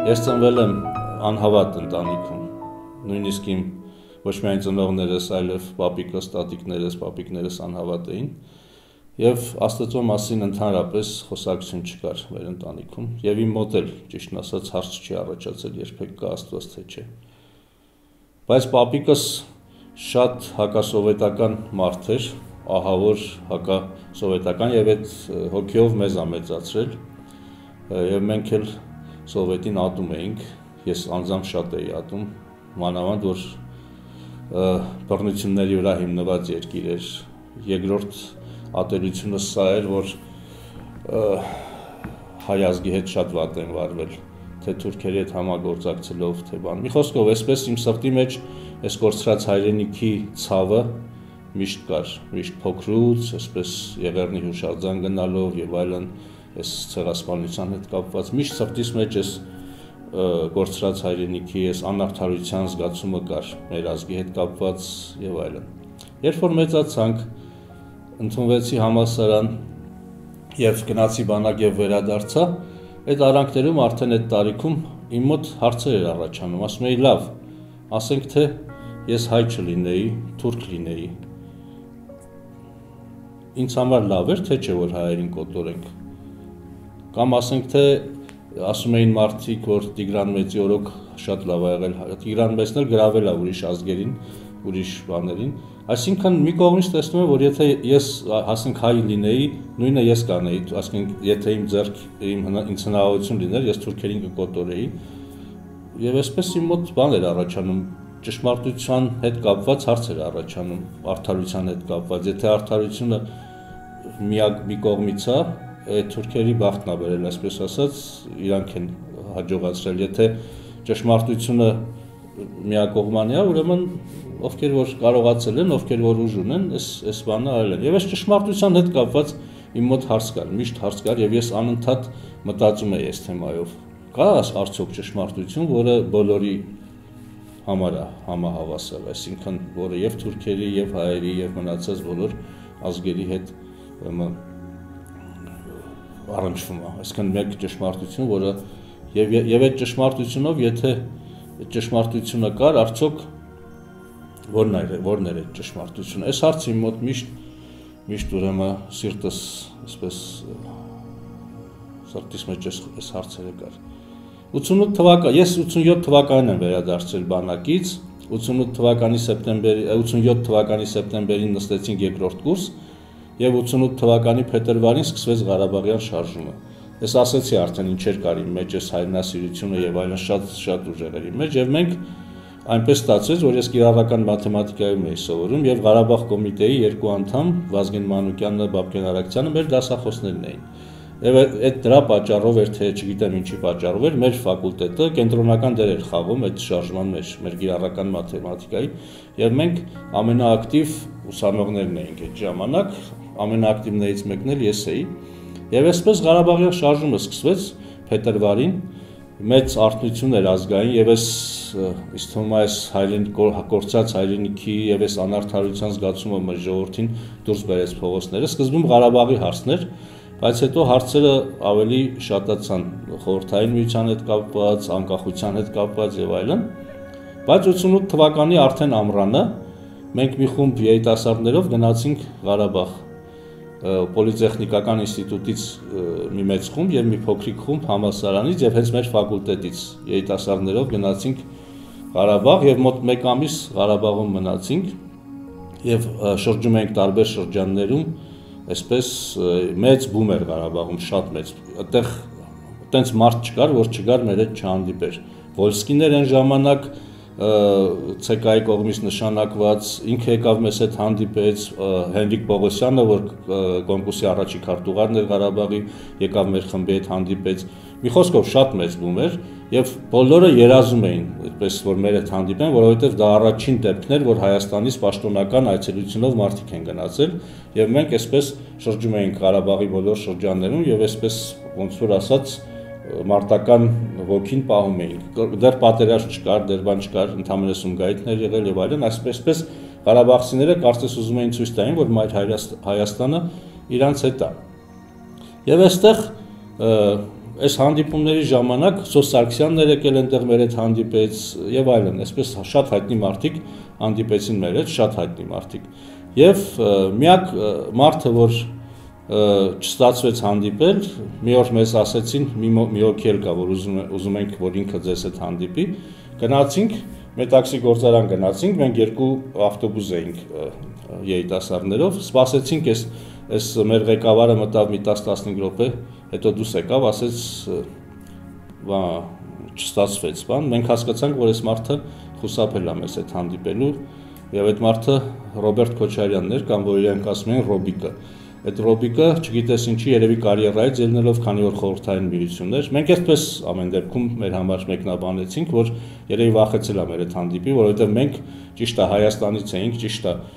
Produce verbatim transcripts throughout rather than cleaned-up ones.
Ես ծնվել եմ անհավատ ընտանիքում, նույնիսկ իմ ոչ միայն ծնողներս, այլև պապիկս, տատիկներս, պապիկներս անհավատ էին, եւ Աստծո մասին ընդհանրապես խոսակցություն չկար մեր ընտանիքում, եւ իմ մոտ էլ ճիշտն ասած հարց չի առաջացել երբեք կա Աստված թե չէ։ Բայց պապիկս շատ հակասովետական մարդ էր, ահավոր հակասովետական եւ այդ հոգեով մեզ ա մեծացրել, եւ մենք էլ Սովետին ատում էինք, ես անձամբ շատ էի ատում, մանավանդ որ բռնությունների վրա հիմնված երկիր էր, երկրորդ ատելությունը սա էր, որ հայ ազգի հետ շատ վատ են վարվել, թե թուրքերի հետ համագործակցելով, թե բան։ Մի խոսքով, այսպես իմ սրտի մեջ այս կորցրած հայրենիքի ցավը միշտ կար, միշտ փոքրուց, այսպես Եղեռնի հուշարձան գնալով եւ այլն, այս ցեղասպանության հետ կապված, միշտ սրտիս մեջ այս կորցրած հայրենիքի, այս անարդարության զգացումը կար, մեր ազգի հետ կապված եւ այլն։ Երբ որ մեծացանք, ընդունվեցի համալսարան եւ գնացի բանակ եւ վերադարձա, այդ արանքներում արդեն այդ տարիքում իմ մոտ հարցեր էր առաջանում, ասում էի լավ, ասենք թե ես հայ չլինեի, թուրք լինեի։ Ինձ համար լավ էր, թե չէ որ հայերին կոտորենք։ Կամ ասենք թե ասում էին մարդիկ, որ Տիգրան Մեծի օրոք շատ լավ ա եղել, Տիգրան Մեծն էլ գրավել ա ուրիշ ազգերին, ուրիշ բաներին, այսինքն մի կողմից տեսնում եմ, որ եթե ես ասենք հայ լինեի, նույնը ես կանեի, ասենք եթե իմ ձեռք ինձ հնարավորություն լիներ, ես թուրքերին կկոտորեի, եւ այսպես իմ մոտ բան էր առաջանում, ճշմարտության հետ կապված հարց էր առաջանում, արդարության հետ կապված, եթե արդարությունը միակ մի կողմից է, այդ թուրքերի բախտն ա բերել, այսպես ասած, իրանք են հաջողացրել, եթե ճշմարտությունը միակողմանի է, ուրեմն ովքեր որ կարողացել են, ովքեր որ ուժ ունեն, այս այս բանը արել են։ Եվ այս ճշմարտության հետ կապված իմ մոտ հարց կար, միշտ հարց կար, եւ ես անընդհատ մտածում էի այս թեմայով։ Կա արդյոք ճշմարտություն, որը բոլորի համար է համահավասար, այսինքն որը եւ թուրքերի, եւ հայերի, եւ մնացած բոլոր ազգերի հետ առնչվում է, այսինքն մեկ ճշմարտություն, որը եւ եւ այդ ճշմարտությունով, եթե ճշմարտությունը կար, արդյոք որն է, որն է այդ ճշմարտությունը։ Այս հարցը իմ մոտ միշտ միշտ ուրեմն սիրտս, այսպես սրտիս մեջ այս հարցերը կար։ ութանութ թվական, ես ութանյոթ թվականին եմ վերադարձել բանակից, ութանութ թվականի սեպտեմբերի, ութանյոթ թվականի սեպտեմբերին նստեցինք երկրորդ կուրս եւ ութանութ թվականի փետրվարին սկսվեց Ղարաբաղյան շարժումը։ Ես ասացի արդեն ինչեր կար իմ մեջ այս հայրենասիրությունը եւ այլն շատ շատ ուժեղ էր իմ մեջ եւ մենք այնպես ստացվեց, որ ես կիրառական մաթեմատիկայում էի սովորում եւ Ղարաբաղ կոմիտեի երկու անդամ Վազգեն Մանուկյանն, Բաբկեն Արաքցյանը մեր դասախոսներն էին։ Եվ այդ դրա պատճառով էր, թե չգիտեմ ինչի պատճառով էր, մեր ֆակուլտետը կենտրոնական դեր էր խաղում այդ շարժման մեջ, մեր կիրառական մաթեմատիկայի, եւ մենք ամենաակտիվ ուսանողներն էինք այդ ժամանակ, ամենաակտիվներից մեկն էլ ես էի, եւ այսպես Ղարաբաղյան շարժումը սկսվեց փետրվարին, մեծ արթնություն էր ազգային եւ այս ըստ թվում է այս հայրենիքի կորցած հայրենիքի եւ այս անարդարության զգացումը մեր ժողովրդին դուրս բերեց փողոցները, սկզբում Ղարաբաղի հարցներ, բայց հետո հարցերը ավելի շատացան խորհրդային միության հետ կապված, անկախության հետ կապված եւ այլն, բայց ութանութ թվականի արդեն ամռանը մենք մի խումբ երիտասարդներով գնացինք Ղարաբաղ պոլիտեխնիկական ինստիտուտից մի մեծ խումբ եւ մի փոքրիկ խումբ համալսարանից եւ հենց մեր ֆակուլտետից երիտասարդներով գնացինք Ղարաբաղ եւ մոտ մեկ ամիս Ղարաբաղում մնացինք եւ շրջում էինք տարբեր շրջաններում, այսպես մեծ բում էր Ղարաբաղում, շատ մեծ, այդտեղ այտենց մարդ չկար, որ չգար մեր հետ չհանդիպեր։ Վոլսկիներ այն ժամանակ ցեկայի կողմից նշանակված, ինքը եկավ մեզ հետ հանդիպեց, Հենրիկ Պողոսյանը, որ կոնկուրսի առաջի քարտուղարն էր Ղարաբաղի, եկավ մեր խմբի հետ հանդիպեց։ Մի խոսքով շատ մեծ բում էր եւ բոլորը երազում էին, այդպես որ մեր հետ հանդիպեն, որովհետեւ դա առաջին դեպքն էր, որ Հայաստանից պաշտոնական այցելությունով մարդիկ են գնացել եւ մենք այսպես շրջում էինք Ղարաբաղի բոլոր շրջաններում եւ այսպես ոնց որ ասած մարտական ոգին պահում էինք։ Դեռ պատերազմ չկար, դեռ բան չկար, ընդհանրապես Սումգայիթներ եղել եւ այլն, այսպես Ղարաբաղցիները կարծես ուզում էին ցույց տային, որ մայր Հայաստանը իրանց հետ է։ Եվ այստեղ այս հանդիպումների ժամանակ Սոս Սարգսյանն էր եկել այնտեղ մեր հետ հանդիպեց եւ այլն, այսպես շատ հայտնի մարդիկ հանդիպեցին մեր հետ, շատ հայտնի մարդիկ։ Եվ միակ մարդը, որ չստացվեց հանդիպել, մի օր մեզ ասեցին, մի հոգի էլ կա, որ ուզում ենք, որ ինքը ձեզ հետ հանդիպի, գնացինք, Մետաքսի գործարան գնացինք, մենք երկու ավտոբուս էինք երիտասարդներով, սպասեցինք, այս մեր ղեկավարը մտավ մի տասն-տասնհինգ րոպե, հետո դուրս եկավ, ասեց, չստացվեց, բան, մենք հասկացանք, որ այս մարդը խուսափել է մեզ հետ հանդիպելու, եւ այդ մարդը Ռոբերտ Քոչարյանն էր, կամ որ իրենք ասում են Ռոբիկը։ Այդ Ռոբիկը, չգիտես ինչի, երևի կարիերայից ելնելով, քանի որ խորհրդային միություն էր, մենք այսպես ամեն դեպքում մեր համար մեկնաբանեցինք, որ երևի վախեցել է մեր հետ հանդիպի, որովհետեւ մենք ճիշտ է Հայաստանից էինք, ճիշտ է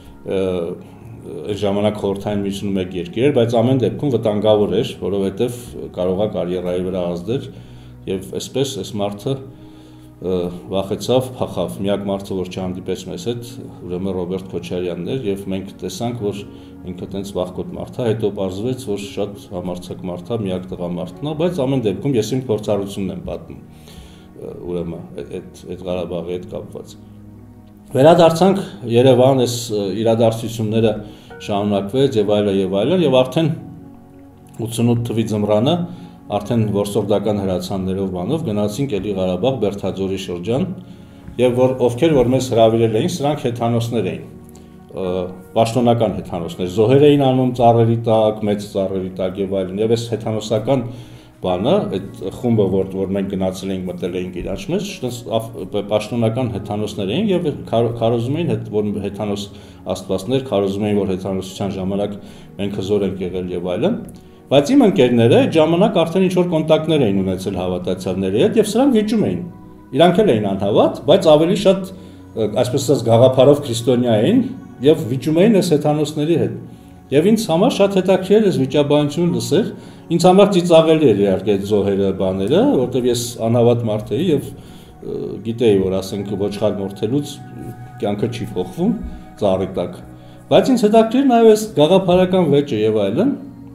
այս ժամանակ խորհրդային միությունը մեկ երկիր էր, բայց ամեն դեպքում վտանգավոր էր, որովհետեւ կարող է կարիերայի վրա ազդել եւ այսպես այս մարդը վախեցավ, փախավ։ Միակ մարդը, որ չհանդիպեց մեզ հետ, ուրեմն Ռոբերտ Քոչարյանն էր եւ մենք տեսանք, որ ինքը տենց վախկոտ մարդ է, հետո պարզվեց, որ շատ համարձակ մարդ է, միակ տղամարդն է, բայց ամեն դեպքում ես իմ փորձառությունն եմ պատմում, ուրեմն այդ այդ Ղարաբաղի հետ կապված։ Վերադարձանք Երևան, այս իրադարձությունները շարունակվեց եւ այլն եւ այլն եւ արդեն ութսունութ թվականի ձմռանը արդեն որսորդական հրացաններով բանով գնացինք էլի Ղարաբաղ, Բերդաձորի շրջան եւ որ ովքեր որ մեզ հրավիրել էին, սրանք հեթանոսներ էին, պաշտոնական հեթանոսներ, զոհեր էին անում ծառերի տակ, մեծ ծառերի տակ եւ այլն եւ այս հեթանոսական բանը, այդ խումբը որ որ մենք գնացել էինք մտել էինք իրանց մեջ, պաշտոնական հեթանոսներ էին եւ քարոզում էին, որ հեթանոս աստվածներ քարոզում էին, որ հեթանոսության ժամանակ մենք հզոր ենք եղել եւ այլն։ Բայց իմ ընկերները այդ ժամանակ արդեն ինչ-որ կոնտակտներ էին ունեցել հավատացյալների հետ եւ սրանք վիճում էին։ Իրանք էլ էին անհավատ, բայց ավելի շատ, այսպես ասած, գաղափարով քրիստոնյա էին եւ վիճում էին այս հեթանոսների հետ։ Եվ ինձ համար շատ հետաքրքիր էր այս վիճաբանությունը լսել։ Ինձ համար ծիծաղելի էր իհարկե այդ զոհերը, բաները, որտեղ ես անհավատ մարդ էի եւ գիտեի, որ ասենք ոչխար մորթելուց կյանքը չի փոխվում ծառի տակ։ Բայց ինձ հետաքրքիր նաեւ այս գաղափարական վեճը եւ այլն։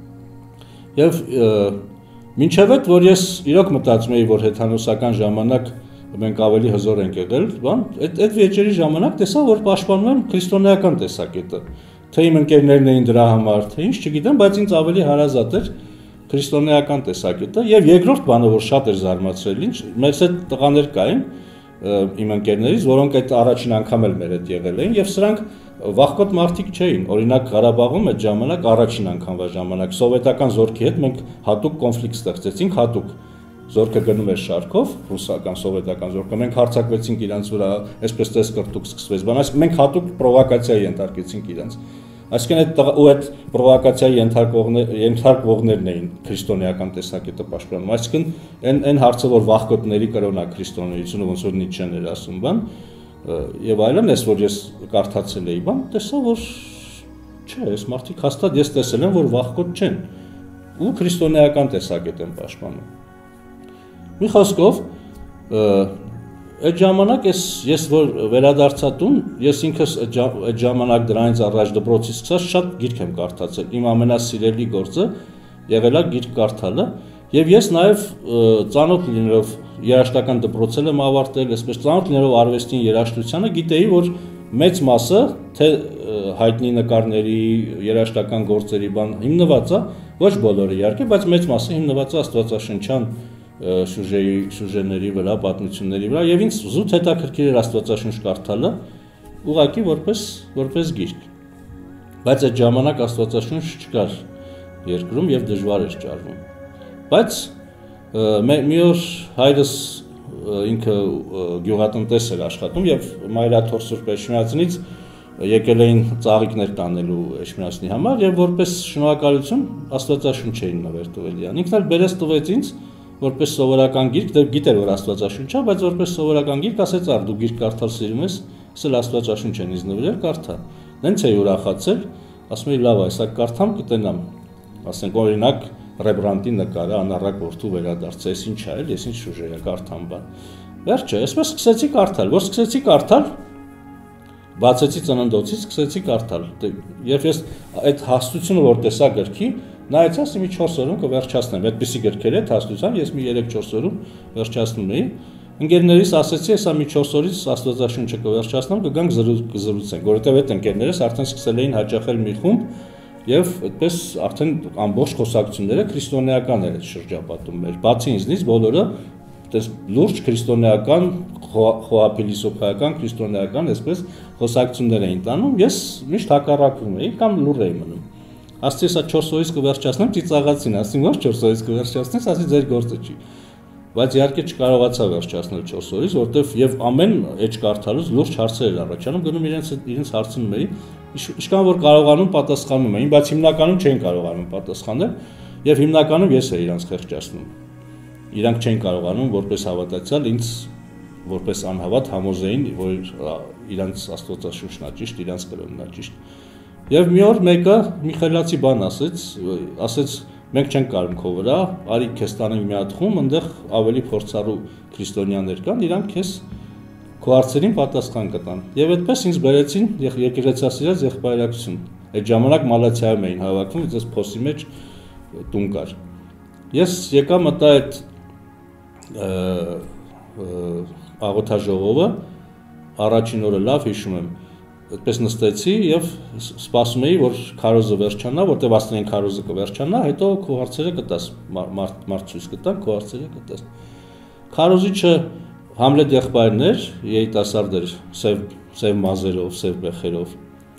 Եվ մինչև այդ, որ ես իրոք մտածում էի, որ հեթանոսական ժամանակ մենք ավելի հզոր ենք եղել, բան, այդ այդ վեճերի ժամանակ տեսա, որ պաշտպանում են քրիստոնեական տեսակետը։ Թե իմ ընկերներն էին դրա համար, թե ինչ, չգիտեմ, բայց ինձ ավելի հարազատ էր քրիստոնեական տեսակետը եւ երկրորդ բանը, որ շատ էր զարմացրել, ինչ, մեծ այդ տղաներ կային իմ ընկերներից, որոնք այդ առաջին անգամ էլ մեր հետ եղել էին եւ սրանք վախկոտ մարդիկ չէին, օրինակ Ղարաբաղում այդ ժամանակ առաջին անգամվա ժամանակ սովետական զորքի հետ մենք հատուկ կոնֆլիկտ ստեղծեցինք, հատուկ զորքը գնում էր շարքով, ռուսական, սովետական զորքը, մենք հարձակվեցինք իրանց վրա, այսպես տես կրտուկ սկսվեց, բան, այսինքն մենք հատուկ պրովոկացիայի ենթարկեցինք իրանց։ Այսինքն այդ ու այդ պրովոկացիայի ենթարկողներ ենթարկվողներն էին քրիստոնեական տեսակետը պաշտպանում։ Այսինքն այն այն հարցը, որ վախկոտների կրոնա քրիստոնեությունը, ոնց որ Նիցշեն էր ասում, բան, եւ այլն, ես որ ես կարդացել էի, բան, տեսա, որ չէ, այս մարդիկ հաստատ ես տեսել եմ, որ վախկոտ չեն ու քրիստոնեական տեսակետ են պաշտպանում։ Մի խոսքով, այդ ժամանակ ես ես որ վերադարձա տուն, ես ինքս այդ ժամանակ դրանից առաջ դպրոցից սկսած շատ գիրք եմ կարդացել։ Իմ ամենասիրելի գործը եղել է գիրք կարդալը, եւ ես նաեւ ծանոթ լինելով երաժշտական դպրոցել եմ ավարտել, այսպես ծանոթ լինելով արվեստին, երաժշտությանը, գիտեի, որ մեծ մասը թե հայտնի նկարների, երաժշտական գործերի բան հիմնված է, ոչ բոլորը իհարկե, բայց մեծ մասը հիմնված է աստվածաշնչյան սյուժեի, սյուժեների վրա, պատմությունների վրա, եւ ինձ զուտ հետաքրքիր էր աստվածաշունչ կարդալը, ուղղակի որպես որպես գիրք։ Բայց այդ ժամանակ աստվածաշունչ չկար երկրում եւ դժվար էր ճարվում։ Բայց մի օր հայրս ինքը գյուղատնտես էր աշխատում եւ Մայրաթոր Սուրբ Էջմիածնից եկել էին ծաղիկներ տանելու Էջմիածնի համար եւ որպես շնորհակալություն աստվածաշունչ էին նվեր տվել իրան։ Ինքն էլ բերես տվեց ինձ որպես սովորական գիրք, դե գիտեր որ աստվածաշունչ է, բայց որպես սովորական գիրք ասեց ար դու գիրք կարդալ սիրում ես, ասել աստվածաշունչ են ինձ նվիրել, կարդա։ Նենց էի ուրախացել, ասում էի լավ, այսա կարդամ կտենամ։ Ասենք օրինակ Ռեմբրանդտի նկարը անառակ որդու վերադարձ, ես ինչ է, ես ինչ շուժե է կարդամ բան։ Վերջը, այսպես սկսեցի կարդալ, որ սկսեցի կարդալ, բացեցի ծննդոցից, սկսեցի կարդալ։ Երբ ես այդ հաստությունը որ տեսա գրքի, նայեցի, ասի մի չորս օրում կվերջացնեմ, այդպիսի գրքեր է հաստության, ես մի երեք-չորս օրում վերջացնում էի։ Ընկերներիս ասեցի, հեսա մի չորս օրից Աստվածաշունչը կվերջացնեմ, կգանք զրուցենք, որովհետև այդ ընկերներս արդեն սկսել էին հաճախել մի խումբ եւ այդպես արդեն ամբողջ խոսակցությունները քրիստոնեական էր շրջապատում մեր։ Բացի ինձնից բոլորը այդպես լուրջ քրիստոնեական, խոհափիլիսոփայական, քրիստոնեական այսպես խոսակցություններ էին տանում, ես միշտ հակառակվում էի կամ լուր էի մնում։ Ասեցի, հեսա չորս օրից կվերջացնեմ, ծիծաղացին, ասեցի, ոչ չորս օրից կվերջացնես, ասի ձեր գործը չի։ Բայց իհարկե չկարողացա վերջացնել չորս օրից, որտեվ եւ ամեն էջ կարդալուց լուրջ հարցեր էր առաջանում, գնում իրենց իրենց հարցնում էի, ինչքան որ կարողանում պատասխանում էին, բայց հիմնականում չէին կարողանում պատասխանել եւ հիմնականում ես էի իրենց խեղճացնում։ Իրանք չէին կարողանում որպես հավատացյալ ինձ որպես անհավատ համոզեին, որ իրենց Աստվածաշունչն է ճիշտ, իրենց կրոնն է ճիշտ։ Եվ մի օր մեկը մի խելացի բան ասեց, ասեց մենք չենք կարում քո վրա, արի քեզ տանենք մի հատ խումբ, այնտեղ ավելի փորձառու քրիստոնյաներ կան, իրանք քեզ քո հարցերին պատասխան կտան։ Եվ այդպես ինձ բերեցին եկեղեցասիրած եղբայրակցություն։ Այդ ժամանակ Մալաթիայում էին հավաքվում, այս փոսի մեջ տուն կար։ Ես եկա մտա այդ աղոթաժողովը, առաջին օրը լավ հիշում եմ, այդպես նստեցի եւ սպասում էի, որ քարոզը վերջանա, որտեվ ասել են քարոզը կվերջանա, հետո քո հարցերը կտաս, մարդ ցույց կտան, քո հարցերը կտաս։ Քարոզիչը Համլետ եղբայրն էր, երիտասարդ էր, սև սև մազերով, սև բեխերով։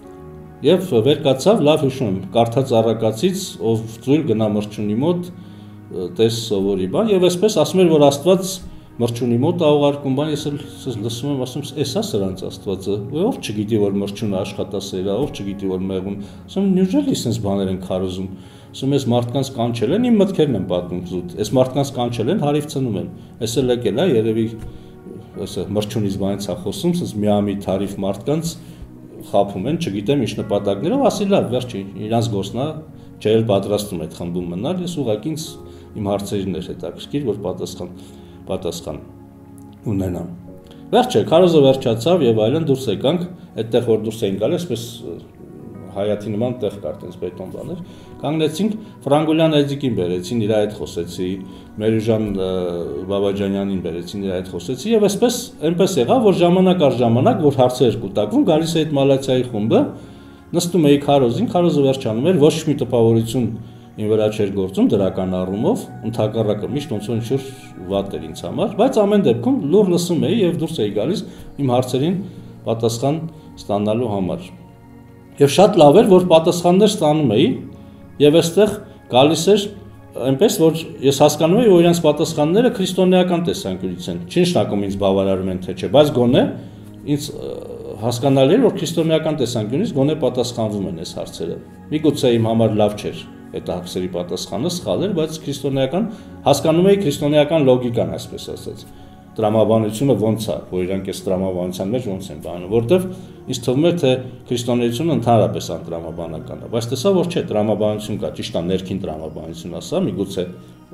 Եվ վեր կացավ, լավ հիշում եմ, կարդաց առակացից, ով ծույլ գնա մրջունի մոտ, տես սովորի բան, եւ այսպես ասում էր, որ Աստված մրջունի մոտ աղարկում բան, ես էլ լսում եմ, ասում, էսա սրանց Աստվածը, ով չգիտի, որ մրջունը աշխատասեր է, ով չգիտի, որ մեղուն, ասում, նյուժելի sense բաներ են քարոզում, ասում, այս մարդկանց կանչել են, իմ մտքերն են պատմում զուտ, այս մարդկանց կանչել են, հարիվ ծնում են, էս էլ եկել է, երևի, ասա, մրջունից բանից է խոսում, sense միամիտ հարիվ մարդկանց խափում են, չգիտեմ ինչ նպատակներով, ասի լավ, վերջի, իրանց գործն է, չէ էլ պատրաստում այդ խմբում մնալ, ես ուղղակի ինձ իմ հարցերին էր հետաքրքիր, որ պատասխան պատասխան ունենամ։ Վերջը քարոզը վերջացավ եւ այլն դուրս եկանք, այդտեղ որ դուրս էին գալիս, այսպես հայաթի նման տեղ կար, տենց բետոն բաներ, կանգնեցինք, Ֆրանգոլյան Էդիկին բերեցին, իր հետ խոսեցի, Մերուժան Բաբաջանյանին բերեցին, իր հետ խոսեցի եւ այսպես այնպես եղավ, որ ժամանակ առ ժամանակ, որ հարցեր կուտակվում, գալիս է այդ Մալաթիայի խումբը, նստում էի քարոզին, քարոզը վերջանում էր, ոչ մի տպավորություն իմ վրա չէր գործում դրական առումով, ընդհակառակը միշտ ոնց որ ինչ-որ վատ էր ինձ համար, բայց ամեն դեպքում լուր լսում էի եւ դուրս էի գալիս իմ հարցերին պատասխան ստանալու համար։ Եվ շատ լավ էր, որ պատասխաններ ստանում էի եւ այստեղ գալիս էր այնպես, որ ես հասկանում էի, որ իրենց պատասխանները քրիստոնեական տեսանկյունից են, չի նշանակում ինձ բավարարում են թե չէ, բայց գոնե ինձ հասկանալի էր, որ քրիստոնեական տեսանկյունից գոնե պատասխանվում են այս հարցերը։ Միգուցե իմ համար լավ չէր այդ հարցերի պատասխանը, սխալ էր, բայց քրիստոնեական հասկանում էի քրիստոնեական լոգիկան, այսպես ասած։ Տրամաբանությունը ոնց է, որ իրանք այս տրամաբանության մեջ ոնց են բանում, որտեվ ինձ թվում էր, թե քրիստոնեությունը ընդհանրապես անտրամաբանական է, բայց տեսա, որ չէ, տրամաբանություն կա, ճիշտ է, ներքին տրամաբանություն ասա, միգուցե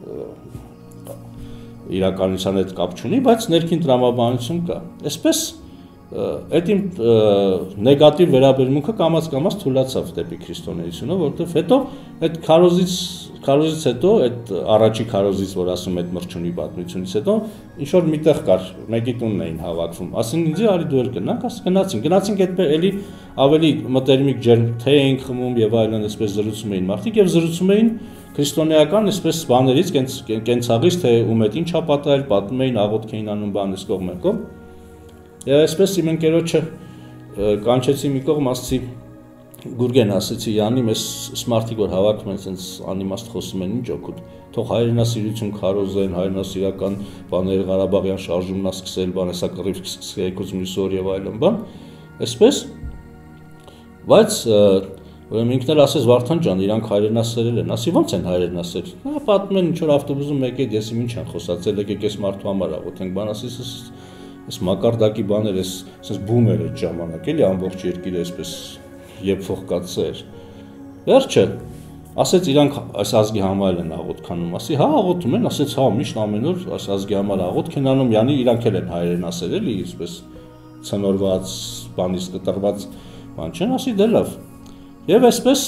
իրականության հետ կապ չունի, բայց ներքին տրամաբանություն կա։ Այսպես այդ իմ նեգատիվ վերաբերմունքը կամաց-կամաց թուլացավ դեպի քրիստոնեությունը, որովհետև հետո այդ քարոզից քարոզից հետո այդ առաջի քարոզից, որ ասում այդ մրջունի պատմությունից հետո ինչ որ միտեղ կար, մեկի տունն էին հավաքվում, ասին ինձ արի դու էլ գնանք, ասա գնացին, գնացինք այդ էլի ավելի մտերմիկ ջերմ թե էինք խմում եւ այլն, այսպես զրուցում էին մարդիկ եւ զրուցում էին քրիստոնեական այսպես բաներից, կենցաղից, թե ում հետ ինչա պատահել, պատմում էին, աղոթք էին անում, բան այս կողմ եկող։ Եվ այսպես իմ ընկերոջը կանչեցի մի կողմ, ասացի Գուրգեն, ասեցի Յանի, մեզ սմարտիկ որ հավաքում են, sense անիմաստ խոսում են, ինչ օգուտ, թող հայրենասիրություն քարոզեն, հայրենասիրական բաներ, Ղարաբաղյան շարժումն է սկսել, բան հեսա կռիվ սկսեցին մյուս օր եւ այլն, բան, այսպես, բայց ուրեմն ինքն էլ ասեց Վարդան ջան, իրանք հայրենասերել են, ասի ո՞նց են հայրենասեր։ Հա պատմում են ինչ որ ավտոբուսում եկեք, ես ինչ են խոսացել, եկեք ես մարդու համար աղոթենք, բան ասի, այս մակարդակի բաներ, այս sense բում էր այդ ժամանակ, էլի ամբողջ երկիրը այսպես եփող կացեր։ Վերջը ասեց իրանք այս ազգի համար են աղոթքանում, ասի հա աղոթում են, ասեց հա միշտ ամեն օր այս ազգի համար աղոթք են անում, յանի իրանք էլ են հայրենասեր, էլի այսպես ցնորված, բանից կտրված բան չեն, ասի դե լավ։ Եվ այսպես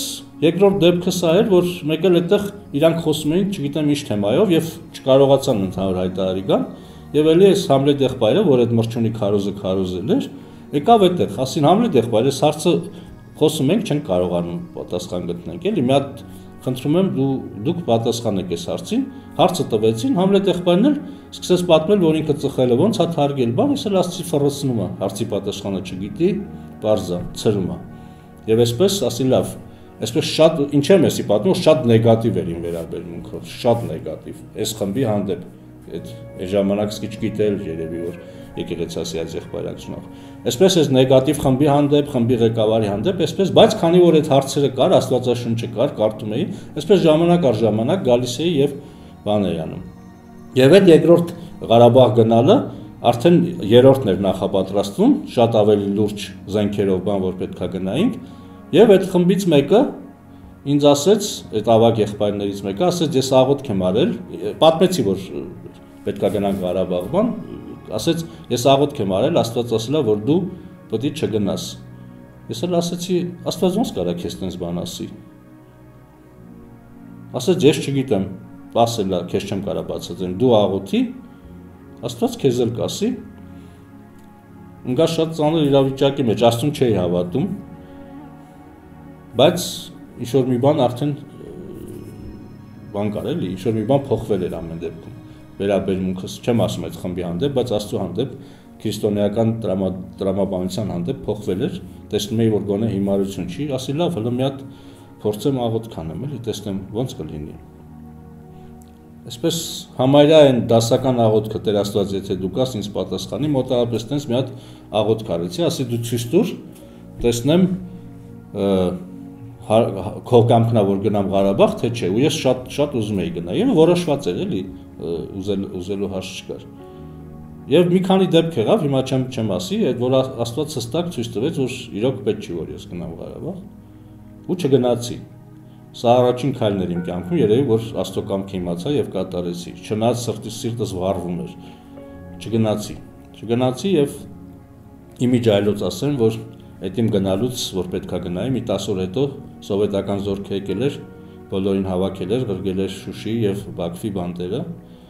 Երկրորդ դեպքը սա էր, որ մեկ էլ այդտեղ իրանք խոսում էին, չգիտեմ ինչ թեմայով եւ չկարողացան ընդհանուր հայտարարի գան, եւ ելի էս Համլետ եղբայրը, որ այդ մրջունի քարոզը քարոզել էր, եկավ այդտեղ, ասին Համլետ եղբայր, այս հարցը խոսում ենք, չենք կարողանում պատասխան գտնենք, էլի մի հատ խնդրում եմ դու դուք պատասխանեք այս հարցին, հարցը տվեցին, Համլետ եղբայրն էլ սկսեց պատմել, որ ինքը ծխել է, ոնց հա թարգել բան, ես էլ ասացի ֆռսնում է, հարցի պատասխանը չգիտի, բարձա, ցրում է։ Եվ այսպես ասի լավ, այսպես շատ ինչ եմ էսի պատմում, շատ նեգատիվ էր իմ վերաբերմունքը, շատ նեգատիվ, այս խմբի հանդեպ, այդ ժամանակ սկիչ գիտել երևի որ եկեղեցասիած եղբայրացնող։ Այսպես այս նեգատիվ խմբի հանդեպ, խմբի ղեկավարի հանդեպ, այսպես, բայց քանի որ այդ հարցերը կար, Աստվածաշունչը կար, կարդում էի, այսպես ժամանակ առ ժամանակ գալիս էի եւ բան էի անում։ Եվ այդ երկրորդ Ղարաբաղ գնալը արդեն երրորդն էր նախապատրաստվում, շատ ավելի լուրջ զենքերով բան որ պետքա գնայինք, եւ այդ խմբից մեկը ինձ ասեց, այդ ավագ եղբայրներից մեկը ասեց, ես աղոթք եմ արել, պատմեցի որ պետքա գնանք Ղարաբաղ բան, ասեց, ես աղոթք եմ արել, Աստված ասել է, որ դու պետք է չգնաս։ Ես էլ ասեցի, Աստված ոնց կարա քեզ տենց բան ասի։ Ասեց, ես չգիտեմ, ասել է, քեզ չեմ կարա բացատրեմ, դու աղոթի, Աստված քեզ էլ կասի։ Ընկա շատ ծանր իրավիճակի մեջ, Աստծուն չէի հավատում, բայց ինչ-որ մի բան արդեն բան կար էլի, ինչ-որ մի բան փոխվել էր ամեն դեպքում, վերաբերմունքս, չեմ ասում այդ խմբի հանդեպ, բայց Աստծու հանդեպ, քրիստոնեական տրամաբանության հանդեպ փոխվել էր, տեսնում էի, որ գոնե հիմարություն չի, ասի լավ, հələ մի հատ փորձեմ աղոթք անեմ, էլի, տեսնեմ ոնց կլինի։ Այսպես համարյա այն դասական աղոթքը Տեր Աստված, եթե դու կաս ինձ պատասխանի, մոտավորապես տենց մի հատ աղոթք արեցի, ասի դու ցույց տուր, տեսնեմ քո կամքն է որ գնամ Ղարաբաղ, թե չէ, ու ես շատ շատ ուզում էի գնալ, եւ որոշված էր էլի, ուզել ուզելու հարց չկար։ Եվ մի քանի դեպք եղավ, հիմա չեմ չեմ ասի, այդ որ Աստված հստակ ցույց տվեց, որ իրոք պետք չի որ ես գնամ Ղարաբաղ, ու չգնացի։ Սա առաջին քայլն էր իմ կյանքում, երևի որ Աստծո կամքը իմացա եւ կատարեցի։ Չնայած սրտիս սիրտս վառվում էր։ Չգնացի։ Չգնացի եւ իմիջայլոց ասեմ, որ այդ իմ գնալուց, որ պետքա գնայի, մի տասը օր հետո սովետական զորքը եկել էր, բոլորին հավաքել էր, ղրգել էր Շուշի եւ Բաքվի բանտերը։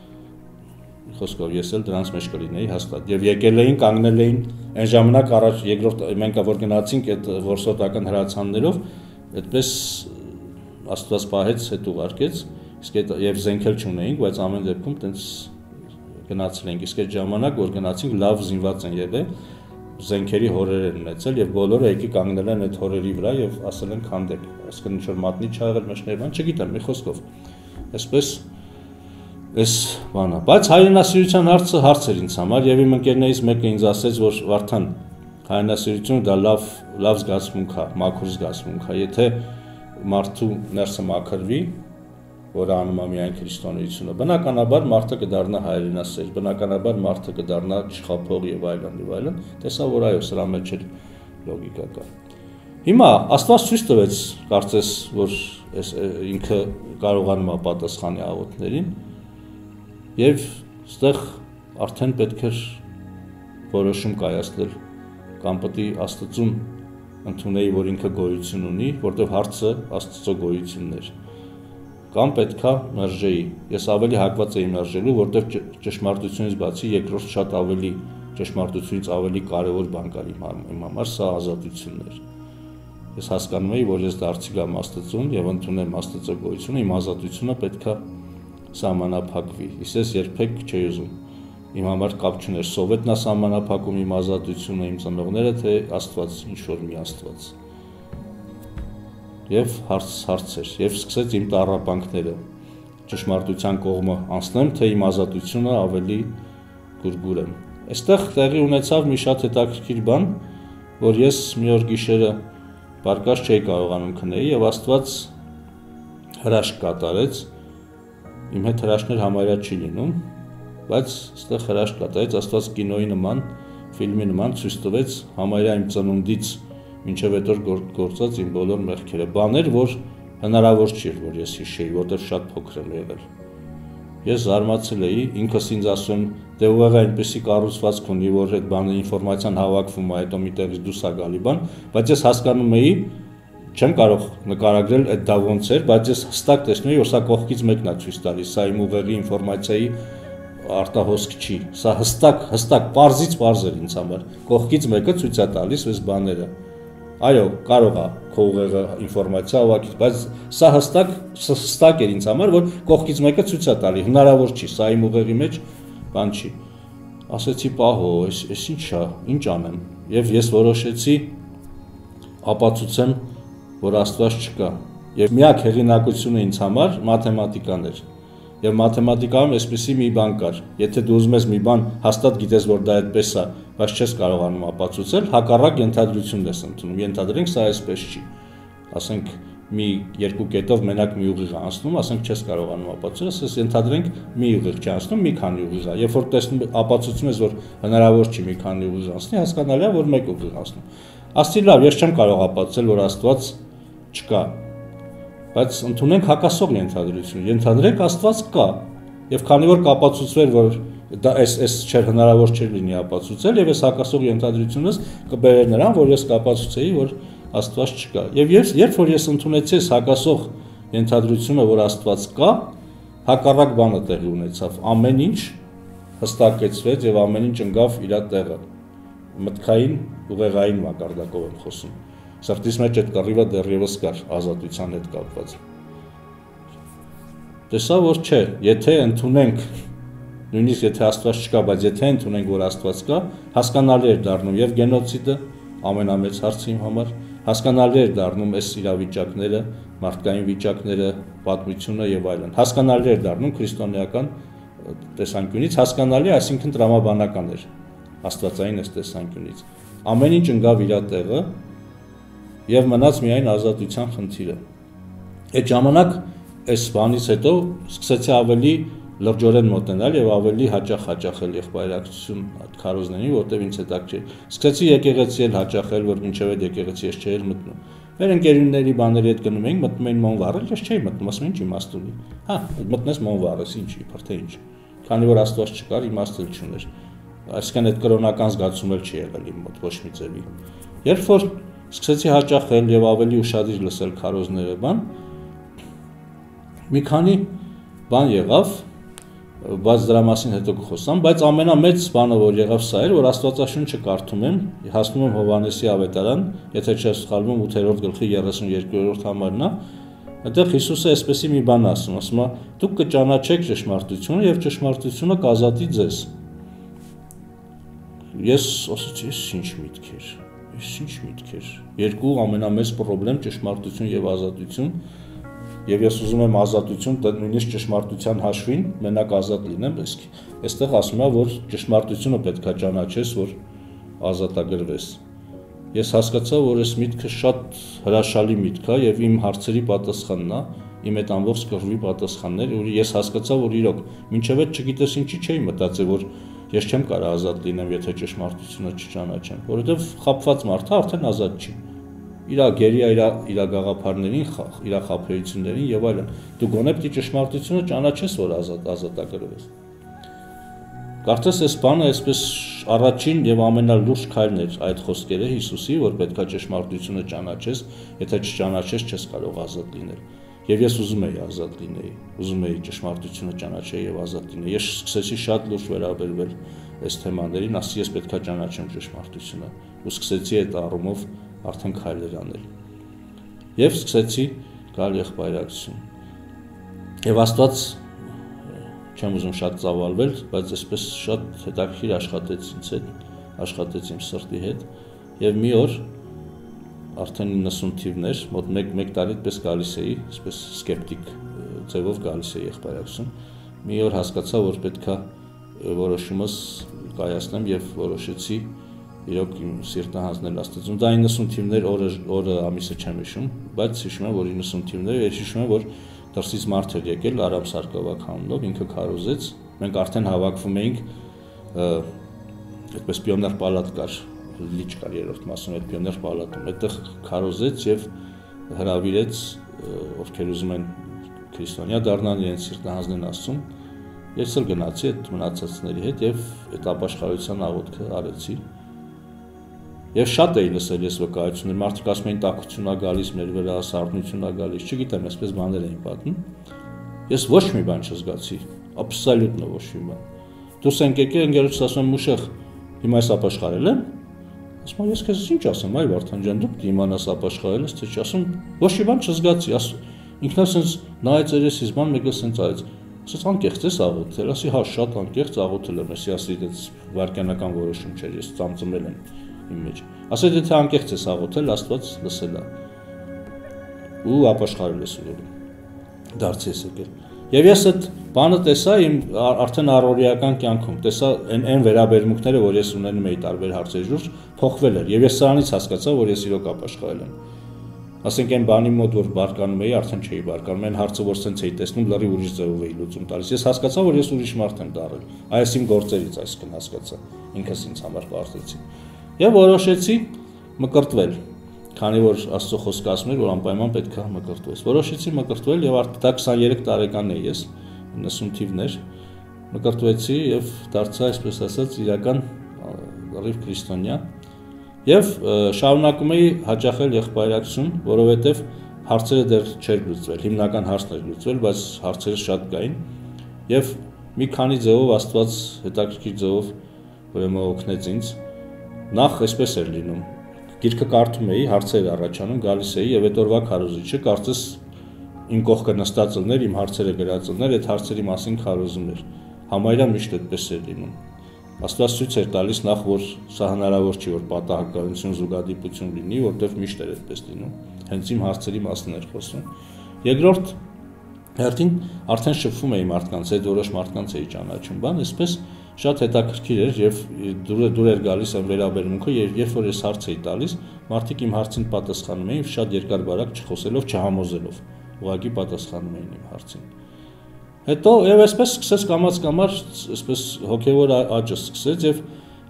Խոսքով ես էլ դրանց մեջ կլինեի հաստատ։ Եվ եկել էին, կանգնել էին այն ժամանակ առաջ երկրորդ մենք որ գնացինք այդ որսոտական հրացաններով, այդպես Աստված պահեց, հետ ուղարկեց, իսկ այդ եւ զենքեր չունեինք, բայց ամեն դեպքում տենց գնացել ենք, իսկ այդ ժամանակ որ գնացինք լավ զինված են եղել, զենքերի հորեր են ունեցել եւ բոլորը եկի կանգնել են այդ հորերի վրա եւ ասել են քանդեք, այսինքն ինչ որ մատնի չաղել մեջներն, չգիտեմ, մի խոսքով։ Այսպես այս բանը, բայց հայրենասիրության հարցը հարց էր ինձ համար եւ իմ ընկերներից մեկը ինձ ասեց, որ Վարդան, հայրենասիրությունը դա լավ լավ զգացմունք է, մաքուր զգացմունք է, եթե մարդու ներսը մաքրվի, որը անում է միայն քրիստոնեությունը, բնականաբար մարդը կդառնա հայրենասեր, բնականաբար մարդը կդառնա չխաբող եւ այլն եւ այլն, տեսա որ այո, սրա մեջ էլ լոգիկա կա։ Հիմա Աստված ցույց տվեց, կարծես, որ ինքը կարողանում է պատասխանի աղոթներին, եւ այստեղ արդեն պետք էր որոշում կայացնել, կամ պետք է Աստծուն ընդունեի, որ ինքը գոյություն ունի, որտեղ հարցը Աստծո գոյությունն էր, կամ պետքա մերժեի, ես ավելի հակված էի մերժելու, որտեղ ճշմարտությունից բացի երկրորդ շատ ավելի ճշմարտությունից ավելի կարևոր բան կար իմ համար, սա ազատությունն էր։ Ես հասկանում էի, որ ես դարձի գամ Աստծուն եւ ընդունեմ Աստծո գոյությունը, իմ ազատությունը պետքա սահմանափակվի, իսկ ես երբեք չէի ուզում, իմ համար կապ չուներ սովետն է սահմանափակում իմ ազատությունը, իմ ծնողները, թե Աստված, ինչ-որ մի Աստված։ Եվ հարց հարց էր, եւ սկսեց իմ տառապանքները, ճշմարտության կողմը անցնեմ, թե իմ ազատությունը ավելի գուրգուրեմ։ Այստեղ տեղի ունեցավ մի շատ հետաքրքիր բան, որ ես մի օր գիշերը բարկաշ չէի կարողանում քնեի եւ Աստված հրաշք կատարեց, իմ հետ հրաշքներ համարյա չի լինում, բայց այստեղ հրաշք կատարեց, Աստված կինոյի նման, ֆիլմի նման ցույց տվեց համարյա իմ ծնունդից մինչև այդ օր գործած իմ բոլոր մեղքերը, բաներ, որ հնարավոր չէր, որ ես հիշեի, որտեղ շատ փոքր եմ եղել։ Ես զարմացել էի, ինքս ինձ ասում, դե ուղղակի այնպեսի կառուցվածք ունի, որ այդ բանը ինֆորմացիան հավաքվում է, հետո մի տեղից դուրս է գալի բան, բայց ես հասկանում էի, Չեմ կարող նկարագրել այդ դա ոնց էր, բայց ես հստակ տեսնում եմ, որ սա կողքից մեկն է ցույց տալիս, սա իմ ուղեղի ինֆորմացիայի արտահոսք չի։ Սա հստակ, հստակ, պարզից պարզ էր ինձ համար։ Կողքից մեկը ցույց է տալիս այս բաները։ Այո, կարող է քո ուղեղը ինֆորմացիա ուղղակի, բայց սա հստակ, հստակ էր ինձ համար, որ կողքից մեկը ցույց է տալի, հնարավոր չի, սա իմ ուղեղի մեջ բան չի։ Ասեցի, պահո, այս այս ինչ է, ինչ անեմ։ Եվ ես որոշեցի ապացուցեմ, որ Աստված չկա։ Եվ միակ հեղինակությունը ինձ համար մաթեմատիկան էր։ Եվ մաթեմատիկայում այսպեսի մի բան կար։ Եթե դու ուզում ես մի բան հաստատ գիտես, որ դա այդպես է, բայց չես կարողանում ապացուցել, հակառակ ենթադրությունն ես ընդունում։ Ենթադրենք սա այսպես չի։ Ասենք մի երկու կետով մենակ մի ուղիղ է անցնում, ասենք չես կարողանում ապացուցել, ասես ենթադրենք մի ուղիղ չի անցնում, մի քանի ուղիղ է։ Երբ որ տեսնում ապացուցում ես, որ հնարավոր չի մի քանի ուղիղ անցնի, հասկանալի է, որ մեկ ուղիղ անցնում։ Ասեցի լավ, ես չեմ կարող ապացուցել, որ Աստված չկա։ Բայց ընդունենք հակասող ենթադրություն։ Ենթադրենք Աստված կա։ Եվ քանի որ կապացուցվեր, որ դա այս այս չէր հնարավոր չէր լինի ապացուցել, եւ այս հակասող ենթադրությունս կբերեր նրան, որ ես կապացուցեի, որ Աստված չկա։ Եվ ես երբ որ ես ընդունեցի այս հակասող ենթադրությունը, որ Աստված կա, հակառակ բանը տեղի ունեցավ։ Ամեն ինչ հստակեցվեց եւ ամեն ինչ ընկավ իր տեղը։ Մտքային, ուղեղային մակարդակով եմ խոսում։ Սրտիս մեջ այդ կռիվը դեռևս կար ազատության հետ կապված։ Տեսա, որ չէ, եթե ընդունենք, նույնիսկ եթե Աստված չկա, բայց եթե ընդունենք, որ Աստված կա, հասկանալի էր դառնում եւ գենոցիդը, ամենամեծ հարցը իմ համար, հասկանալի էր դառնում այս իրավիճակները, մարդկային վիճակները, պատմությունը եւ այլն։ Հասկանալի էր դառնում քրիստոնեական տեսանկյունից, հասկանալի, այսինքն տրամաբանական էր, աստվածային այս տեսանկյունից։ Ամեն ինչ ընկավ իր տեղը եւ մնաց միայն ազատության խնդիրը։ Այդ ժամանակ այս բանից հետո սկսեցի ավելի լրջորեն մոտենալ եւ ավելի հաճախ հաճախել եղբայրակցություն քարոզներին, որտեղ ինձ հետաքրքիր։ Սկսեցի եկեղեցի էլ հաճախել, որ մինչեւ այդ եկեղեցի ես չէի մտնում։ Մեր ընկերուների բաների հետ գնում էինք, մտնում էին Մոնվարել, ես չէի մտնում, ասում ինչ իմաստ ունի։ Հա, մտնես Մոնվարես, ինչ իբր թե ինչ։ Քանի որ Աստված չկար, իմաստ էլ չուներ։ Այսինքն այդ կրոնական զգացում էլ չի եղել իմ մոտ ոչ մի ձևի։ Երբ որ սկսեցի հաճախել եւ ավելի ուշադիր լսել քարոզները բան, մի քանի բան եղավ, բայց դրա մասին հետո կխոսամ, բայց ամենամեծ բանը, որ եղավ սա էր, որ Աստվածաշունչը կարդում եմ, հասնում եմ Հովհաննեսի ավետարան, եթե չեմ սխալվում ութերորդ գլխի երեսունյոթերորդ համարն է, այդտեղ Հիսուսը այսպեսի մի բան ասում, ասում է. դուք կճանաչեք ճշմարտությունը եւ ճշմարտությունը կազատի ձեզ։ Ես ասացի, ես ինչ միտքեր, ես ինչ միտքեր։ Երկու ամենամեծ խնդրեմ ճշմարտություն եւ ազատություն։ Եվ ես ուզում եմ ազատություն, նույնիսկ ճշմարտության հաշվին, մենակ ազատ լինեմ, այստեղ ասում է, որ ճշմարտությունը պետք է ճանաչես, որ ազատագրվես։ Ես հասկացա, որ այս միտքը շատ հրաշալի միտք է եւ իմ հարցերի պատասխանն է, իմ այդ ամբողջ կռվի պատասխանն էր, որ ես հասկացա, որ իրոք մինչեւ այդ չգիտես ինչի չէի մտածել, որ ես չեմ կարող ազատ լինեմ, եթե ճշմարտությունը չճանաչեմ, որովհետեւ խաբված մարդը արդեն ազատ չի։ Իրա գերիա իրա իրա գաղափարներին, իրա խաբեություններին եւ այլն։ Դու գոնե պիտի ճշմարտությունը ճանաչես, որ ազատ ազատագրվես։ Կարծես այս բանը այսպես առաջին եւ ամենալուրջ քայլն էր այդ խոսքերը Հիսուսի, որ պետքա ճշմարտությունը ճանաչես, եթե չճանաչես, չես կարող ազատ լինել։ Եվ ես ուզում էի ազատ լինեի, ուզում էի ճշմարտությունը ճանաչեի եւ ազատ լինեի։ Ես սկսեցի շատ լուրջ վերաբերվել այս թեմաներին, ասի ես պետքա ճանաչեմ ճշմարտությունը, ու սկսեցի այդ առումով արդեն քայլեր անել։ Եվ սկսեցի գալ եղբայրակցություն։ Եվ Աստված, չեմ ուզում շատ ծավալվել, բայց այսպես շատ հետաքրքիր աշխատեց ինձ հետ, աշխատեց իմ սրտի հետ, եւ մի օր արդեն իննսուն թիվներ, մոտ մեկ տարի այդպես գալիս էի, այսպես սկեպտիկ ձևով գալիս էի եղբայրակցություն։ Մի օր հասկացա, որ պետքա որոշումս կայացնեմ եւ որոշեցի իրոք իմ սիրտը հանձնել Աստծուն։ Դա իննսուն թիվներ օրը օրը ամիսը չեմ հիշում, բայց հիշում եմ, որ իննսուն թիվներ, ես հիշում եմ, որ դրսից մարդ էր եկել Արամ Սարգսակ անունով, ինքը քարոզեց, մենք արդեն հավաքվում էինք, այդպես պիոներ պալատ կար, լիճ կար երրորդ մասում այդ պիոներ պալատում, այդտեղ քարոզեց եւ հրավիրեց, ովքեր ուզում են քրիստոնյա դառնան, իրենց սիրտը հանձնեն Աստծուն։ Ես էլ գնացի այդ մնացածների հետ եւ այդ ապաշխարության աղոթքը արեցի։ Եվ շատ էի լսել ես վկայություններ, մարդիկ ասում էին տաքություն ա գալիս, մեր վրա սառնություն ա գալիս, չգիտեմ, այսպես բաներ էին պատմում։ Ես ոչ մի բան չզգացի, абսոլютно ոչ մի բան։ Դուրս ենք եկել, ընկերոջս ասում եմ Մուշեղ, հիմա ես ապաշխարել եմ։ Ասում եմ ես քեզ ինչ ասեմ, այ Վարդան ջան, դու իմանաս ապաշխարել ես, թե չի, ասում ոչ մի բան չզգացի, ինքն ասենց նայեց երեսից բան, մեկը ասենց արեց։ Ասես անկեղծ ես աղոթել, ասի հա շատ անկեղծ աղոթել եմ, ես ասի դա վարքյանական որոշում չէր, ես ծամծմել եմ իմ մեջ։ Ասեց եթե անկեղծ ես աղոթել, Աստված լսել է։ Ու ապաշխարել ես ուրեմն։ Դարձի ես եկել։ Եվ ես այդ բանը տեսա իմ արդեն առօրեական կյանքում, տեսա այն այն վերաբերմունքները, որ ես ունենում էի տարբեր հարցերի շուրջ, փոխվել էր, եւ ես սրանից հասկացա, որ ես իրոք ապաշխարել եմ։ Ասենք այն բանի մոտ որ բարկանում էի, արդեն չէի բարկանում, այն հարցը որ սենց էի տեսնում, լրի ուրիշ ձևով էի լուծում տալիս։ Ես հասկացա, որ ես ուրիշ մարդ եմ դառել։ Այս իմ գործերից այսքան հասկացա, ինքս ինձ համար բարձեցի։ Եվ որոշեցի մկրտվել, քանի որ Աստծո խոսքը ասում էր, որ անպայման պետք է մկրտվես։ Որոշեցի մկրտվել եւ դա քսաներեք տարեկան էի ես, իննսուն թիվներ, մկրտվեցի եւ դարձա, այսպես ասած, իրական լրիվ քրիստոնյա։ Եվ շարունակում էի հաճախել եղբայրակցություն, որովհետև հարցերը դեռ չէր լուծվել, հիմնական հարցն էր լուծվել, բայց հարցերը շատ կային։ Եվ մի քանի ձևով Աստված հետաքրքիր ձևով ուրեմն օգնեց ինձ։ Նախ այսպես էր լինում։ Գիրքը կարդում էի, հարցեր առաջանում, գալիս էի եւ այդ օրվա քարոզիչը կարծես իմ կողքը նստած ելներ, իմ հարցերը գրած ելներ, այդ հարցերի մասին քարոզում էր։ Համարյա միշտ այդպես էր լինում։ Աստված ցույց էր տալիս նախ որ սա հնարավոր չի որ պատահականություն զուգադիպություն լինի, որտեղ միշտ էր այդպես լինում։ Հենց իմ հարցերի մասն էր խոսում։ Երկրորդ հերթին արդեն շփվում էի մարդկանց հետ, որոշ մարդկանց էի ճանաչում, բան, այսպես շատ հետաքրքիր էր եւ դուր դուր էր գալիս այն վերաբերմունքը, եւ երբ որ ես հարց էի տալիս, մարդիկ իմ հարցին պատասխանում էին, շատ երկար բարակ չխոսելով, չհամոզելով, ուղղակի պատասխանում էին իմ հարցին։ Հետո եւ այսպես սկսեց կամաց-կամաց, այսպես հոգեվոր աճը սկսեց եւ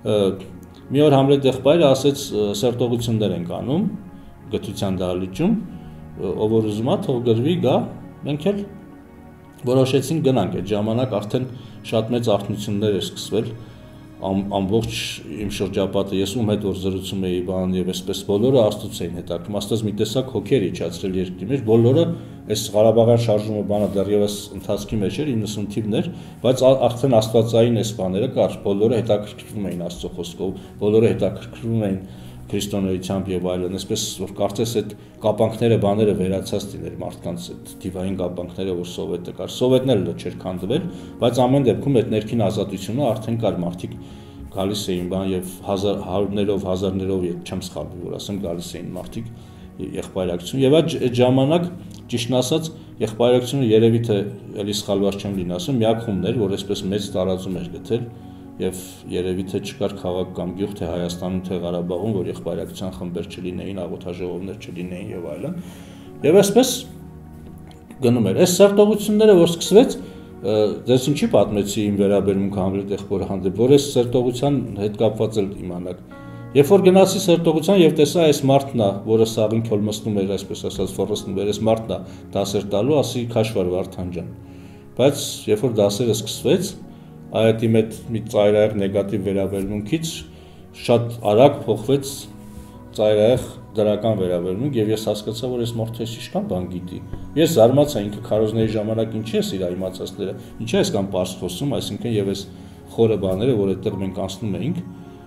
մի օր Համլետ եղբայրը ասեց սերտողություններ ենք անում գթության դահլիճում, ով որ ուզում է թող գրվի գա, մենք էլ որոշեցինք գնանք, այդ ժամանակ արդեն շատ մեծ արթնություններ էր սկսվել, ամբողջ իմ շրջապատը, ես ում հետ որ զրուցում էի բան եւ այսպես բոլորը Աստծուց էին հետաքրքրում, Աստված մի տեսակ հոգեր իջացրել երկրի մեջ, բոլորը այս Ղարաբաղյան շարժումը բանը դեռևս ընթացքի մեջ էր, իննսուն թիվներ, բայց արդեն աստվածային այս բաները կար, բոլորը հետաքրքրվում էին Աստծո խոսքով, բոլորը հետաքրքրվում էին քրիստոնեությամբ եւ այլն, այսպես որ կարծես այդ կապանքները բաները վերացած լիներ մարդկանց այդ դիվային կապանքները, որ սովետը կար, սովետները էլ չէր քանդվել, բայց ամեն դեպքում այդ ներքին ազատությունը արդեն կար, մարդիկ գալիս էին բան եւ հազար հարյուրներով, հազարներով, չեմ սխալվում, որ ասեմ, գալիս էին մարդիկ եղբայրակցություն եւ այդ ժամանակ ճիշտն ասած եղբայրակցությունը երևի թե էլի սխալված չեմ լինի ասում, միակ խումբն էր, որ այսպես մեծ տարածում էր գտել եւ երևի թե չկար քաղաք կամ գյուղ թե Հայաստանում թե Ղարաբաղում, որ եղբայրակցության խմբեր չլինեին, աղոթաժողովներ չլինեին եւ այլն։ Եվ այսպես գնում էր։ Այս սերտողությունները որ սկսվեց, դες ինչի պատմեցի իմ վերաբերմունքը Համլետ եղբորը հանդեպ, որ այս սերտողության հետ կապված էլ իմանաք։ Երբ որ գնացի սերտողության եւ տեսա այս մարդն է, որը սաղին քոլ մսնում էր, այսպես ասած, ֆորսնում էր, այս մարդն է դասեր տալու, ասի քաշվար Վարդան ջան։ Բայց երբ որ դասերը սկսվեց, այդ իմ այդ մի ծայրահեղ նեգատիվ վերաբերմունքից շատ արագ փոխվեց ծայրահեղ դրական վերաբերմունք եւ ես հասկացա, որ այս մարդը ինչքան բան գիտի։ Ես զարմացա ինքը քարոզների ժամանակ ինչի է իր իմացածները, ինչի է այսքան պարզ խոսում, այսինքն եւ այս խորը բաները, որ այդտեղ մենք անցնում էինք,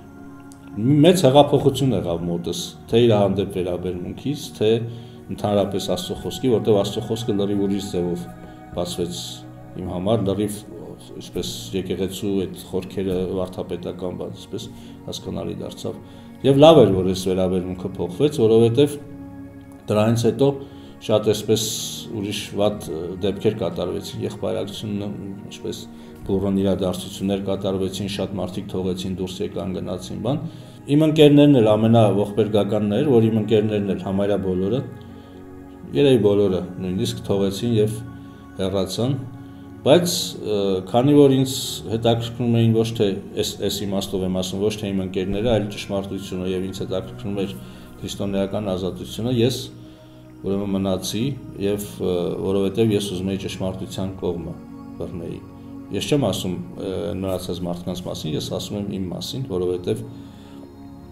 մեծ հեղափոխություն եղավ մոտս, թե իր հանդեպ վերաբերմունքից, թե ընդհանրապես Աստծո խոսքի, որտեղ Աստծո խոսքը լրիվ ուրիշ ձևով բացվեց իմ համար, լրիվ այսպես եկեղեցու այդ խորքերը վարդապետական բան, այսպես հասկանալի դարձավ։ Եվ լավ էր, որ այս վերաբերմունքը փոխվեց, որովհետև դրանից հետո շատ այսպես ուրիշ վատ դեպքեր կատարվեցին, եղբայրակցությունը, այսպես բուրըն իրադարձություններ կատարվեցին, շատ մարդիկ թողեցին դուրս եկան գնացին բան։ Իմ ընկերներն էլ ամենաողբերգականն էր, որ իմ ընկերներն էլ համարյա բոլորը, երևի բոլորը նույնիսկ թողեցին եւ հեռացան, բայց քանի որ ինձ հետաքրքրում էին ոչ թե այս այս իմաստով եմ ասում, ոչ թե իմ ընկերները, այլ ճշմարտությունը եւ ինձ հետաքրքրում էր քրիստոնեական ազատությունը, ես ուրեմն մնացի եւ որովհետեւ ես ուզում էի ճշմարտության կողմը բռնեի։ Ես չեմ ասում մնացած մարդկանց մասին, ես ասում եմ իմ մասին, որովհետեւ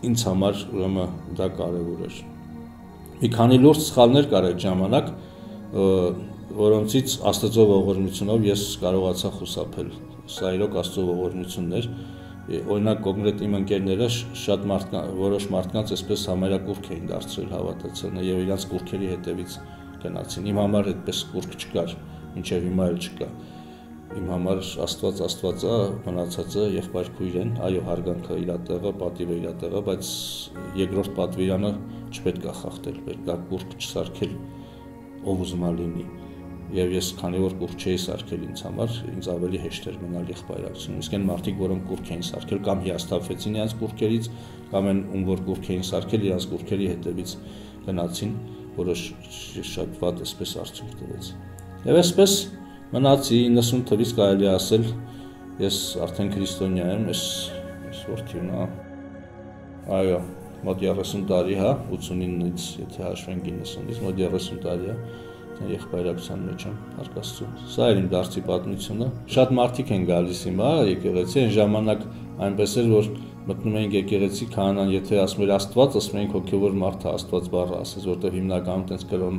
ինձ համար ուրեմն դա կարևոր էր։ Մի քանի լուրջ սխալներ կար այդ ժամանակ, որոնցից Աստծո ողորմությունով ես կարողացա խուսափել։ Սա իրոք Աստծո ողորմությունն էր։ Օրինակ կոնկրետ իմ ընկերները շատ մարդկանց, որոշ մարդկանց այսպես համարյա կուրք էին դարձրել հավատացել եւ իրանց կուրքերի հետևից գնացին։ Իմ համար այդպես կուրք չկար, մինչեւ հիմա էլ չկա։ Իմ համար Աստված Աստվածա, մնացածը եղբայր քույր են, այո, հարգանքը իր տեղը, պատիվը իր տեղը, բայց երկրորդ պատվիրանը չպետք է խախտել, պետք է կուրք չսարքել, ով ուզում է լինի։ Եվ ես քանի որ կուրք չէի սարքել ինձ համար, ինձ ավելի հեշտ էր մնալ եղբայրացում։ Իսկ այն մարդիկ, որոնք կուրք էին սարքել կամ հիասթափվեցին իրենց կուրքերից, կամ այն ում որ կուրք էին սարքել, իրենց կուրքերի հետևից գնացին, որը շատ վատ այսպես արդյունք տվեց։ Եվ այսպես մնացի իննսուն թվից կարելի է ասել, ես արդեն քրիստոնյա եմ, ես ես որդին, հա։ Այո, մոտ երեսուն տարի, հա, ութսունինից, եթե հաշվենք իննսունից, մոտ երեսուն տարի է։ Եղբայրության մեջ եմ, Փառք Աստծո։ Սա էր իմ դարձի պատմությունը։ Շատ մարդիկ են գալիս հիմա եկեղեցի, այն ժամանակ այնպես էր, որ մտնում էինք եկեղեցի, քահանան եթե ասում էր Աստված, ասում էինք հոգևոր մարդ է, Աստված բառը ասես, որտեղ հիմնականում տենց կրոն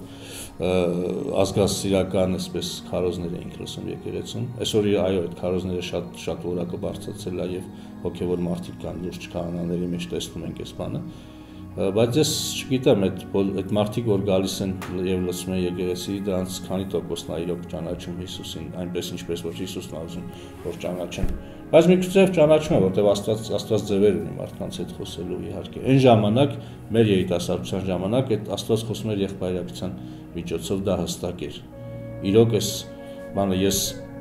ազգասիրական այսպես քարոզներ էինք լսում եկեղեցում։ Այսօր այո, այդ քարոզները շատ շատ որակը բարձրացել է եւ հոգևոր մարդիկ կան լուրջ քահանաների մեջ տեսնում ենք այս բանը։ Բայց ես չգիտեմ, այդ այդ մարդիկ, որ գալիս են եւ լսում են եկեղեցի, դրանց քանի տոկոսն է իրոք ճանաչում Հիսուսին, այնպես ինչպես որ Հիսուսն ուզում որ ճանաչեն։ Բայց մի քիչ ճանաչում է, որտեղ Աստված Աստված ձևեր ունի մարդկանց հետ խոսելու իհարկե։ Այն ժամանակ մեր երիտասարդության ժամանակ այդ Աստված խոսում էր եղբայրակցության միջոցով, դա հստակ էր։ Իրոք այս բանը ես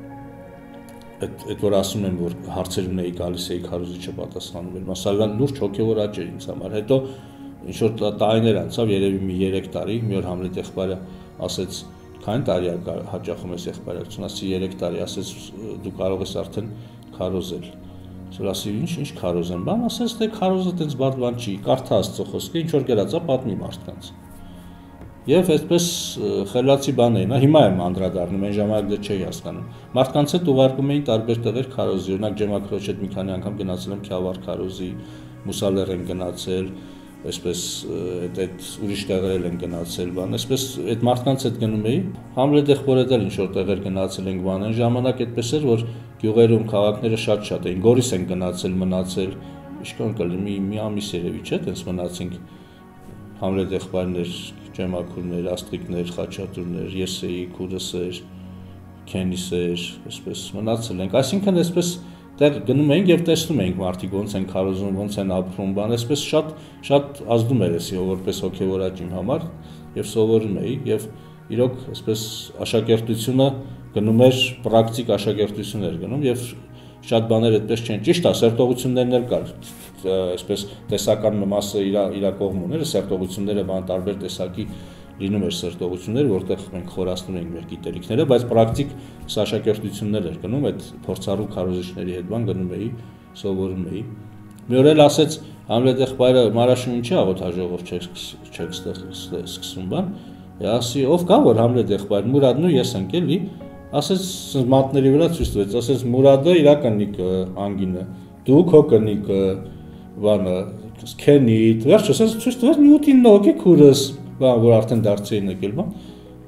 այդ այդ որ ասում եմ, որ հարցեր ունեի գալիս էի քարոզիչը պատասխանում էր, մասալան լուրջ հոգևոր աճ էր ինձ համար։ Հետո ինչ որ տարիներ անցավ, երևի մի երեք տարի, մի օր Համլետ եղբայրը ասեց, քանի տարի է հաճախում ես եղբայրակցություն, ասի երեք տարի, ասեց դու կարող ես արդեն քարոզել։ Ասել ասի ինչ ինչ քարոզեմ, բան ասեց թե քարոզը տենց բարդ բան չի, կարդա Աստծո խոսքը, ինչ որ գրած է պատմի մարդկանց։ Եվ այսպես խելացի բան էին, հիմա եմ անդրադառնում, այն ժամանակ դեռ չէի հասկանում։ Մարդկանց հետ ուղարկում էին տարբեր տեղեր քարոզի, օրինակ Ջեմակրոջ հետ մի քանի անգամ գնացել եմ Քյավառ քարոզի, Մուսալեր են գնացել, այսպես այդ այդ ուրիշ տեղեր են գնացել, բան, այսպես այդ մարդկանց հետ գնում էի, Համլետ եղբորդ էլ ինչ որ տեղեր գնացել ենք, բան, այն ժամանակ այդպես էր, որ գյուղերում քաղաքները շատ-շատ էին, Գորիս են գնացել, մնացել, ինչքան կլինի, մի մի ամիս երևի, չէ՞, տենց մնացինք Համլետ եղբայրներ, Ջեմակուրներ, Աստղիկներ, Խաչատուրներ, ես էի, քուրս էր, Քենիս էր, այսպես մնացել ենք, այսինքն այսպես դեռ գնում էինք եւ տեսնում էինք մարդիկ ոնց են քարոզում, ոնց են ապրում, բան, այսպես շատ շատ ազդում էր էսի որպես հոգևոր աճ իմ համար եւ սովորում էի եւ իրոք այսպես աշակերտությունը գնում էր, պրակտիկ աշակերտություն էր գնում եւ շատ բաներ այդպես չեն, ճիշտ է, սերտողություններն էլ կար, այսպես տեսական մասը իր իր կողմները, սերտողությունները բան տարբեր տեսակի լինում էր սերտողություններ, որտեղ մենք խորացնում էինք մեր գիտելիքները, բայց պրակտիկ աշակերտություններ էր գնում, այդ փորձառու քարոզիչների հետ բան գնում էի, սովորում էի։ Մի օր էլ ասեց Համլետ եղբայրը Մարաշում ինչի աղոթաժողով չեք սկսում բան, ասի ով կա որ Համլետ եղբայր Մուրադն ու ես ենք էլի, ասեց մատների վրա ցույց տվեց, ասեց Մուրադը իր կնիկը անգինը, դու քո կնիկը, բանը, քենի, վերջ ասեց ցույց տվեց մի ութ ինը հոգի քուրս բան, որ արդեն դարձի են եկել, բան,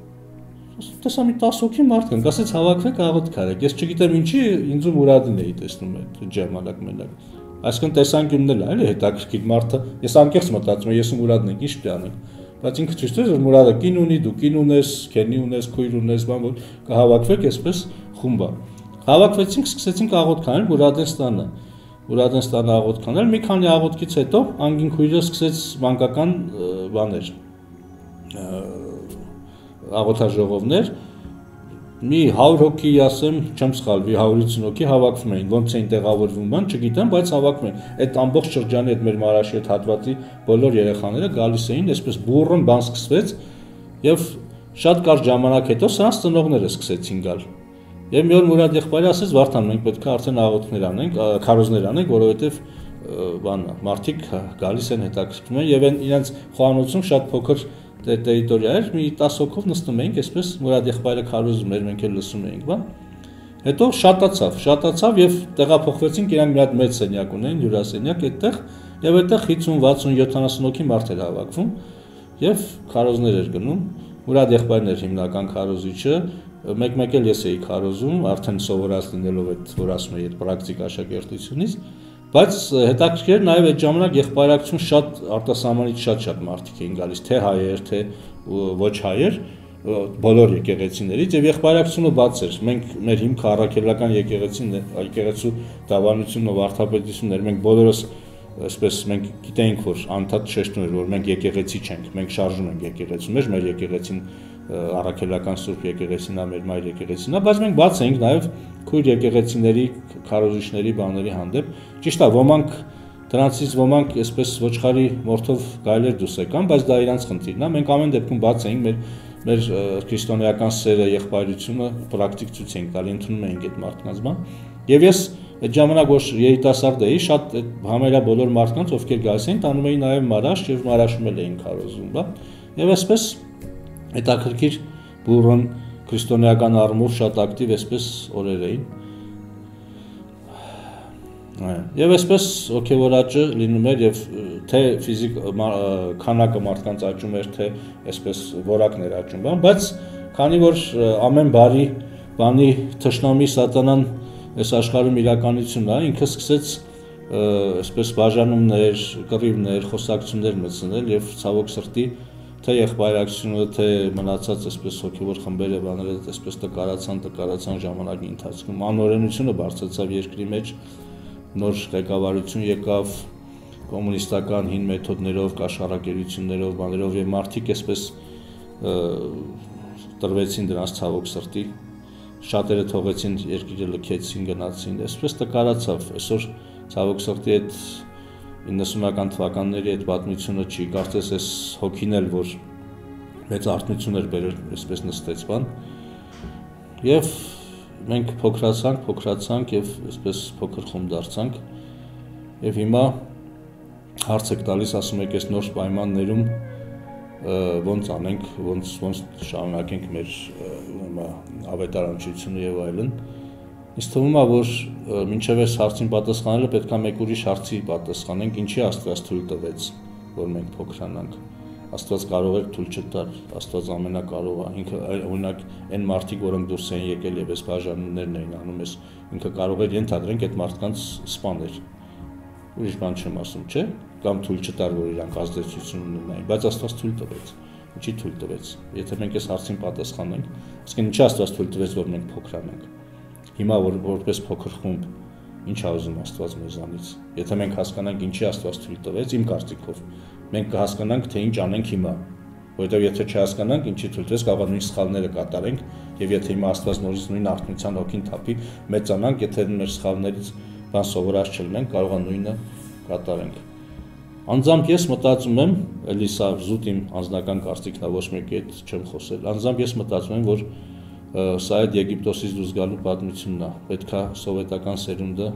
տեսա մի տասը հոգի մարդ կան, ասեց հավաքվեք աղոթք արեք, ես չգիտեմ ինչի, ինձ ու Մուրադին էի տեսնում այդ ժամանակ մենակ, այսինքն տեսանկյունն էլ է, էլի հետաքրքիր մարդը, ես անկեղծ մտածում եմ, ես ու Մուրադն ենք, ինչ պետք է անենք, բայց ինքը ցույց տվեց, որ Մուրադը կին ունի, դու կին ունես, քենի ունես, քույր ունես, բան, որ կհավաքվեք այսպես խումբա, հավաքվեցինք, սկսեցինք աղոթք անել Մուրադենստանը, Մուրադենստանը աղոթք անել, մի քանի աղոթքից հետո անգին քույրը սկսեց մանկական բաներ աղոթաժողովներ, մի հարյուր հոգի, ասեմ, չեմ սխալվի, հարյուր ութսուն հոգի հավաքվում էին, ոնց էին տեղավորվում, բան, չգիտեմ, բայց հավաքվում էին։ Այդ ամբողջ շրջանի այդ մեր Մարաշի այդ հատվածի բոլոր երեխաները գալիս էին, այսպես բուրըն բան սկսվեց, եւ շատ կարճ ժամանակ հետո սրանց ծնողները սկսեցին գալ։ Եվ մի օր Մուրադ եղբայրը ասեց, Վարդան, մենք պետք է արդեն աղոթքներ անենք, քարոզներ անենք, որովհետեւ բան, մարդիկ գալիս են հետաքրքրվում են եւ այն իրենց խոհանոցում շատ փոքր տերիտորիա էր, մի տասը հոգով նստում էինք, այսպես Մուրադ եղբայրը քարոզում էր, մենք էլ լսում էինք, բան։ Հետո շատացավ, շատացավ եւ տեղափոխվեցինք, իրանք մի հատ մեծ սենյակ ունեն, հյուրասենյակ, այդտեղ եւ այդտեղ խիցուն վաթսուն յոթանասուն հոգի մարդ էր հավաքվում եւ քարոզներ էր գնում, Մուրադ եղբայրն էր հիմնական քարոզիչը, մեկ-մեկ էլ ես էի քարոզում, արդեն սովորած լինելով այդ, որ ասում եմ, այդ պրակտիկ աշակերտությունից, բայց հետաքրքիր նաեւ այդ ժամանակ եղբայրակցություն շատ արտասահմանից շատ-շատ մարդիկ էին գալիս, թե հայեր, թե ոչ հայեր, բոլոր եկեղեցիներից եւ եղբայրակցությունը բաց էր։ Մենք մեր հիմքը առաքելական եկեղեցին, եկեղեցու դավանությունն ու վարդապետությունն էր, մենք բոլորս այսպես մենք գիտենք, որ անդադ շեշտում էր, որ մենք եկեղեցի չենք, մենք շարժում ենք եկեղեցու մեջ, մեր եկեղեցին առաքելական Սուրբ եկեղեցին է, մեր մայր եկեղեցին է, բայց մենք բաց ենք նաեւ քույր եկեղեցիների, քարոզիչների բաների հանդեպ։ Ճիշտ է, ոմանք դրանցից ոմանք այսպես ոչխարի մորթով գայլեր դուս եկան, բայց դա իրանց խնդիրն է։ Մենք ամեն դեպքում բաց ենք, մեր մեր քրիստոնեական սերը, եղբայրությունը պրակտիկ ցույց ենք տալի, ընդունում ենք այդ մարդկանց բան։ Եվ ես այդ ժամանակ որ երիտասարդ էի, շատ համարյա բոլոր մարդկանց, ովքեր գալիս էին, տանում էին նաև Մարաշ եւ Մարաշում էլ էին քարոզում, բա։ Եվ այսպես հետաքրքիր բուրըն քրիստոնեական առումով շատ ակտիվ այսպես օրեր էին։ Եվ այսպես հոգևոր աճը լինում էր եւ թե ֆիզիկ քանակը մարդկանց աճում էր, թե այսպես որակներ աճում բան, բայց քանի որ ամեն բարի բանի թշնամի սատանան այս աշխարհում իրականությունն է, ինքը սկսեց այսպես բաժանումներ, կռիվներ, խոսակցություններ մտցնել եւ ցավոք սրտի թե եղբայրակցությունը, թե մնացած այսպես հոգևոր խմբերը բաները այսպես տկարացան, տկարացան ժամանակի ընթացքում, անօրենությունը բարձրացավ երկրի մեջ, նոր ղեկավարություն եկավ կոմունիստական հին մեթոդներով, կաշառակերություններով, բաներով եւ մարդիկ այսպես տրվեցին դրանց ցավոք սրտի, շատերը թողեցին երկիրը, լքեցին, գնացին, այսպես տկարացավ։ Այսօր ցավոք սրտի այդ իննսունական թվականների այդ պատմությունը չի, կարծես այս հոգին էլ որ մեծ արթնություն էր բերել, այսպես նստեց բան։ Եվ մենք փոքրացանք, փոքրացանք եւ այսպես փոքր խումբ դարձանք եւ հիմա հարց եք տալիս, ասում եք, այս նոր պայմաններում ոնց անենք, ոնց ոնց շարունակենք մեր ավետարանչությունը եւ այլն։ Ինձ թվում է, որ մինչեւ այս հարցին պատասխանելը պետք է մեկ ուրիշ հարցի պատասխանենք, ինչի Աստված թույլ տվեց, որ մենք փոքրանանք։ Աստված կարող էր թույլ չտալ, Աստված ամենակարող է, ինքը օրինակ այն մարդիկ, որոնք դուրս են եկել եւ այս բաժանումներն էին անում, այս ինքը կարող էր ենթադրենք այդ մարդկանց սպաներ։ Ուրիշ բան չեմ ասում, չէ՞, կամ թույլ չտար, որ իրանք ազդեցություն ունենային, բայց Աստված թույլ տվեց։ Ինչի թույլ տվեց։ Եթե մենք այս հարցին պատասխանենք, ասենք ինչի Աստված թույլ տվեց, որ մենք փոքրանանք։ Հիմա որ որպես փոքր խումբ, ինչ է ուզում Աստված մեզանից։ Եթե մենք հասկանանք ինչի Աստված թույլ տվեց, իմ կարծիքով, մենք կհասկանանք, թե ինչ անենք հիմա, որովհետև եթե չհասկանանք, ինչի թույլ տվեց, կարող է նույն սխալները կատարենք, եւ եթե հիմա Աստված նորից նույն արթնության հոգին թափի, մեծանանք, եթե մեր սխալներից բան սովորած չլինենք, կարող է նույնը կատարենք։ Անձամբ ես մտածում եմ, էլի սա զուտ իմ անձնական կարծիքն է, ոչ մեկի հետ չեմ խոսել։ Անձամբ ես մտածում եմ, որ սա այդ Եգիպտոսից դուրս գալու պատմությունն է։ Պետք է սովետական սերունդը,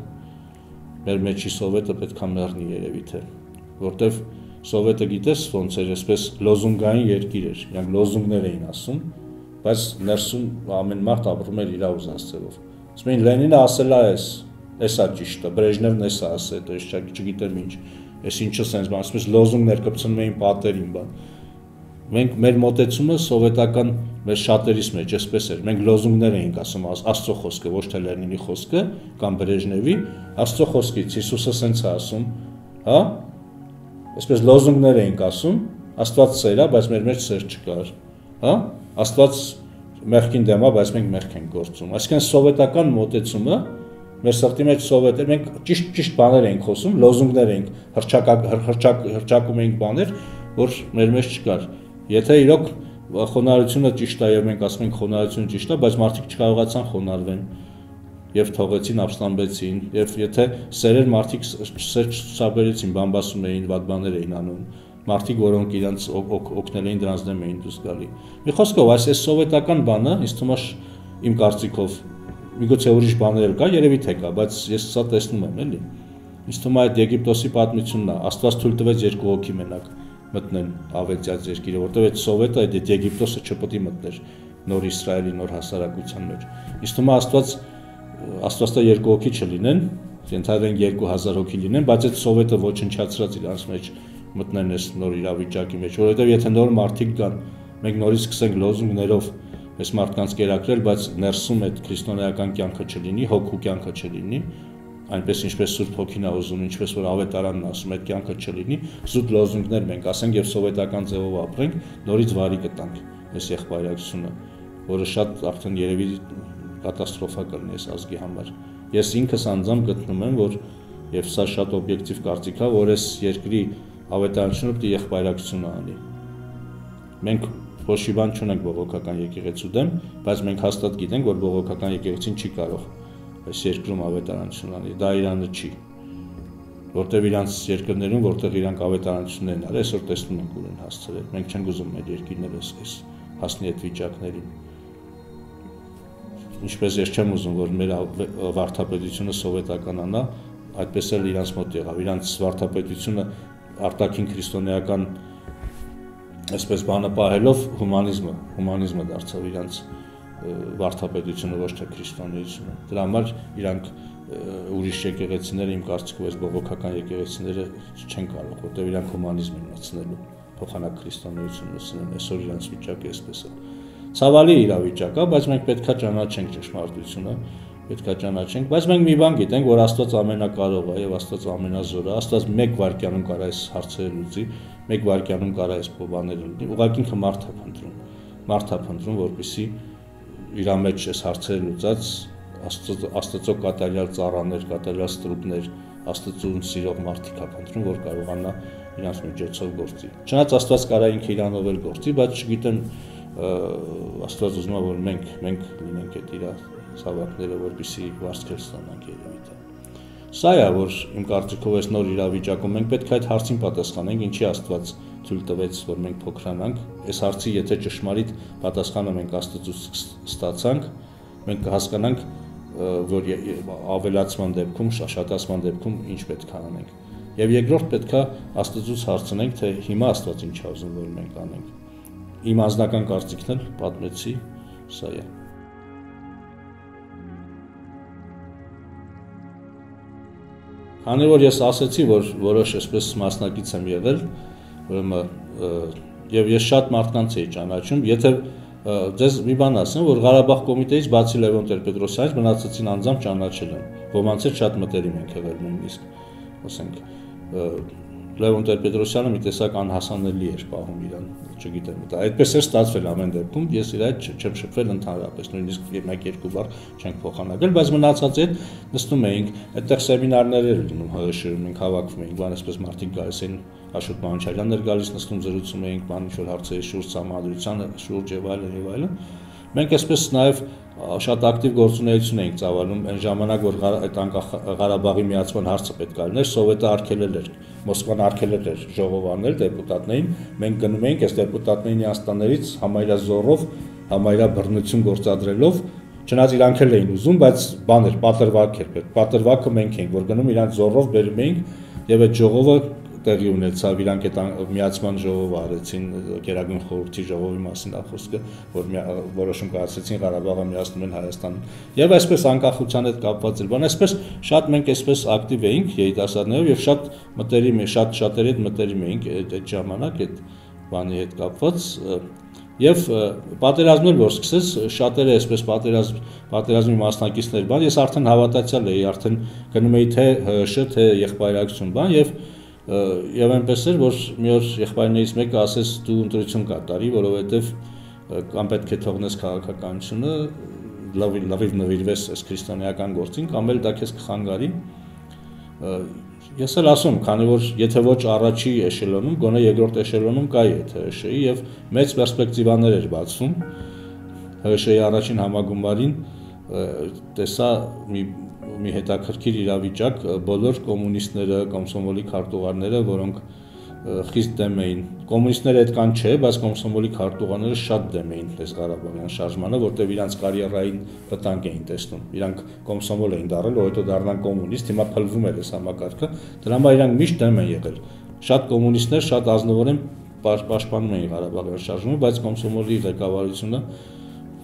մեր մեջի սովետը պետք է մեռնի երևի թե, որտեվ Սովետը գիտես ոնց էր, այսպես լոզունգային երկիր էր, իրանք լոզունգներ էին ասում, բայց ներսում ամեն մարդ ապրում էր իր ուզածով։ Ասում էին Լենինը ասել է էս, էսա ճիշտ է, Բրեժնևն էսա ասել, դա չգիտեմ ինչ, էս ինչը sense բան, ասում ես լոզունգներ կպցնում էին պատերին բան։ Մենք մեր մոտեցումը սովետական մեր շատերիս մեջ էսպես էր, մենք լոզունգներ էինք ասում, Աստծո խոսքը, ոչ թե Լենինի խոսքը կամ Բրեժնևի, Աստծո խոսքից Հիսուսը sense է ասում, հա? Այսպես լոզունգներ էինք ասում, Աստված սեր է, բայց մեր մեջ սեր չկար, հա? Աստված մեղքին դեմ է, բայց մենք մեղք ենք գործում։ Այսինքն սովետական մոտեցումը մեր սրտի մեջ սովետ էր, մենք ճիշտ ճիշտ բաներ էինք խոսում, լոզունգներ էինք, հրճակ հրճակ հրճակում էինք բաներ, որ մեր մեջ չկար։ Եթե իրոք խոնարհությունը ճիշտ է եւ մենք ասում ենք խոնարհությունը ճիշտ է, բայց մարդիկ չկարողացան խոնարհվեն եւ թողեցին, ապստամբեցին, եւ եթե սերեր մարդիկ սեր չցուցաբերեցին, բամբասում էին, վատ բաներ էին անում, մարդիկ, որոնք իրանց օգնել էին, դրանց դեմ էին դուրս գալի։ Մի խոսքով, այս այս սովետական բանը, ինձ թվում է իմ կարծիքով, միգուցե ուրիշ բաներ էլ կա, երևի թե կա, բայց ես սա տեսնում եմ, էլի։ Ինձ թվում է այդ Եգիպտոսի պատմությունն է, Աստված թույլ տվեց երկու հոգի մենակ մտնեն ավետյաց երկիրը, որտեղ այդ սովետը, այդ Եգիպտոսը չպետք է մտներ նոր Իսրայելի նոր հասարակության մեջ։ Ինձ թվում է Աստված Աստվածը երկու հոգի չլինեն, Ենթադրենք երկու հազար հոգի լինեն, բայց այդ սովետը ոչնչացրած իրանց մեջ մտնեն այս նոր իրավիճակի մեջ, որովհետև եթե նոր մարդիկ կան, մենք նորից սկսենք լոզունգներով այս մարդկանց կերակրել, բայց ներսում այդ քրիստոնեական կյանքը չլինի, հոգու կյանքը չլինի, այնպես ինչպես Սուրբ Հոգին է ուզում, ինչպես որ ավետարանն ասում, այդ կյանքը չլինի, զուտ լոզունգներ մենք ասենք եւ սովետական ձևով ապրենք, նորից վարի կտանք այս եղբայրակցությունը, որը շատ արդեն երևի կատաստրոֆա կլինի այս ազգի համար։ Ես ինքս անձամբ գտնում եմ, որ եւ սա շատ օբյեկտիվ կարծիք է, որ այս երկրի ավետարանությունը պետք է եղբայրակցություն անի։ Մենք ոչ մի բան չունենք բողոքական եկեղեցու դեմ, բայց մենք հաստատ գիտենք, որ բողոքական եկեղեցին չի կարող այս երկրում ավետարանություն անի, դա Իրանը չի, որտեղ իրանց երկրներում, որտեղ իրանք ավետարանություններն արել, այսօր տեսնում ենք ուր են հասցրել, մենք չենք ուզում մեր երկիրները այս հասնի այդ վիճակներին։ Ինչպես ես չեմ ուզում, որ մեր վարդապետությունը սովետականանա, այդպես էլ իրանց մոտ եղավ, իրանց վարդապետությունը արտաքին քրիստոնեական այսպես բանը պահելով հումանիզմը, հումանիզմը դարձավ իրանց վարդապետությունը, ոչ թե քրիստոնեությունը։ Դրա համար իրանք ուրիշ եկեղեցիները իմ կարծիքով այս բողոքական եկեղեցիները չեն կարող, որտեղ իրանք հումանիզմ են մտցնելու, փոխանակ քրիստոնեություն մտցնեն, այսօր իրանց վիճակը այսպես է։ Ցավալի իրավիճակ է, բայց մենք պետքա ճանաչենք ճշմարտությունը, պետքա ճանաչենք, բայց մենք մի բան գիտենք, որ Աստված ամենակարող է եւ Աստված ամենազոր է, Աստված մեկ վայրկյանում կարող է այս հարցերը լուծի, մեկ վայրկյանում կարող է այս բաները լուծի, ուղղակի ինքը մարդ է փնտրում, մարդ է փնտրում, որպեսզի իր մեջ այս հարցերը լուծած Աստծո կատարյալ ծառաներ, կատարյալ ստրուկներ, Աստծուն սիրող մարդիկ է փնտրում, որ կարողանա իրանց միջոցով գործի։ Չնայած Աստված կարող է ինքը իրանով էլ գործի, բայց չգիտեմ Աստված ուզում է, որ մենք մենք լինենք այդ իր զավակները, որպեսզի վարձքեր ստանանք երևի դա։ Սա է, որ իմ կարծիքով այս նոր իրավիճակում մենք պետք է այդ հարցին պատասխանենք, ինչի Աստված թույլ տվեց, որ մենք փոքրանանք։ Այս հարցի եթե ճշմարիտ պատասխանը մենք Աստծուց ստացանք, մենք կհասկանանք, որ ավելացման դեպքում, շատացման դեպքում ինչ պետք է անենք։ Եվ երկրորդ պետք է Աստծուց հարցնենք, թե հիմա Աստված ինչ է ուզում, որ մենք անենք։ Իմ անձնական կարծիքն էլ պատմեցի, սա է։ Քանի որ ես ասեցի, որ որոշ այսպես մասնակից եմ եղել, ուրեմն եւ ես շատ մարդկանց էի ճանաչում, եթե ձեզ մի բան ասեմ, որ Ղարաբաղ կոմիտեից բացի Լևոն Տեր-Պետրոսյանից մնացածին անձամբ ճանաչել եմ, ոմանց հետ շատ մտերիմ ենք եղել նույնիսկ, ասենք Լևոն Տեր-Պետրոսյանը մի տեսակ անհասանելի էր պահում իրան, չգիտեմ, դա այդպես էր ստացվել ամեն դեպքում, ես իր հետ չեմ շփվել ընդհանրապես, նույնիսկ մեկ-երկու բառ չենք փոխանակել, բայց մնացածի հետ նստում էինք, այդտեղ սեմինարներ էր լինում ՀՀՇ-ում, մենք հավաքվում էինք, բան այսպես մարդիկ գալիս էին, Աշոտ Մանուչարյանն էր գալիս, նստում զրուցում էինք, բան ինչ-որ հարցերի շուրջ, համադրության շուրջ եւ այլն եւ այլն։ Մենք այսպես նաեւ շատ ակտիվ գործունեություն էինք ծավալում այն ժամանակ, որ այդ Ղարաբաղի միացման հարցը պետք է լիներ, Սովետը արգելել էր, Մոսկվան արգելել էր ժողով անել դեպուտատներին, մենք գնում էինք այս դեպուտատների նիաստաներից համայրա զորով, համայրա բռնություն գործադրելով, չնայած իրանք էլ էին ուզում, բայց բան էր, պատրվակ էր պետք, պատրվակը մենք էինք, որ գնում իրանք զորով բերում էինք եւ այդ ժողովը տեղի ունեցավ, իրանք այդ միացման ժողով արեցին, Գերագույն խորհրդի ժողովի մասին է խոսքը, որ որոշում կայացրեցին Ղարաբաղը միացնում են Հայաստանին։ Եվ այսպես անկախության հետ կապված էր բան, այսպես շատ մենք այսպես ակտիվ էինք երիտասարդներով եւ շատ մտերիմ, շատ շատերի հետ մտերիմ էինք այդ ժամանակ այդ բանի հետ կապված։ Եվ պատերազմն էլ որ սկսեց, շատերը այսպես պատերազմ պատերազմի մասնակիցներ բան, ես արդեն հավատացյալ էի, արդեն գնում էի թե ՀՀՇ, թե եղբայրակցություն բան եւ Եվ այնպես էր, որ մի օր եղբայրներից մեկը ասեց դու ընտրություն կատարի, որովհետև կամ պետք է թողնես քաղաքականությունը, լավիվ նվիրվես այս քրիստոնեական գործին, կամ էլ դա քեզ կխանգարի։ Ես էլ ասում, քանի որ եթե ոչ առաջի էշելոնում, գոնե երկրորդ էշելոնում կայի այդ ՀՀՇ-ի եւ մեծ պերսպեկտիվաներ էր բացվում։ ՀՀՇ-ի առաջին համագումարին տեսա մի մի հետաքրքիր իրավիճակ, բոլոր կոմունիստները, կոմսոմոլի քարտուղարները, որոնք խիստ դեմ էին, կոմունիստները այդքան չէ, բայց կոմսոմոլի քարտուղարները շատ դեմ էին այս Ղարաբաղյան շարժմանը, որտեղ իրանց կարիերային վտանգ էին տեսնում, իրանք կոմսոմոլ էին դառել, որ հետո դառնան կոմունիստ, հիմա փլվում էր այս համակարգը, դրա համար իրանք միշտ դեմ են եղել, շատ կոմունիստներ շատ ազնվորեն պաշտպանում էին Ղարաբաղյան շարժումը, բայց կոմսոմոլի ղեկավարությունը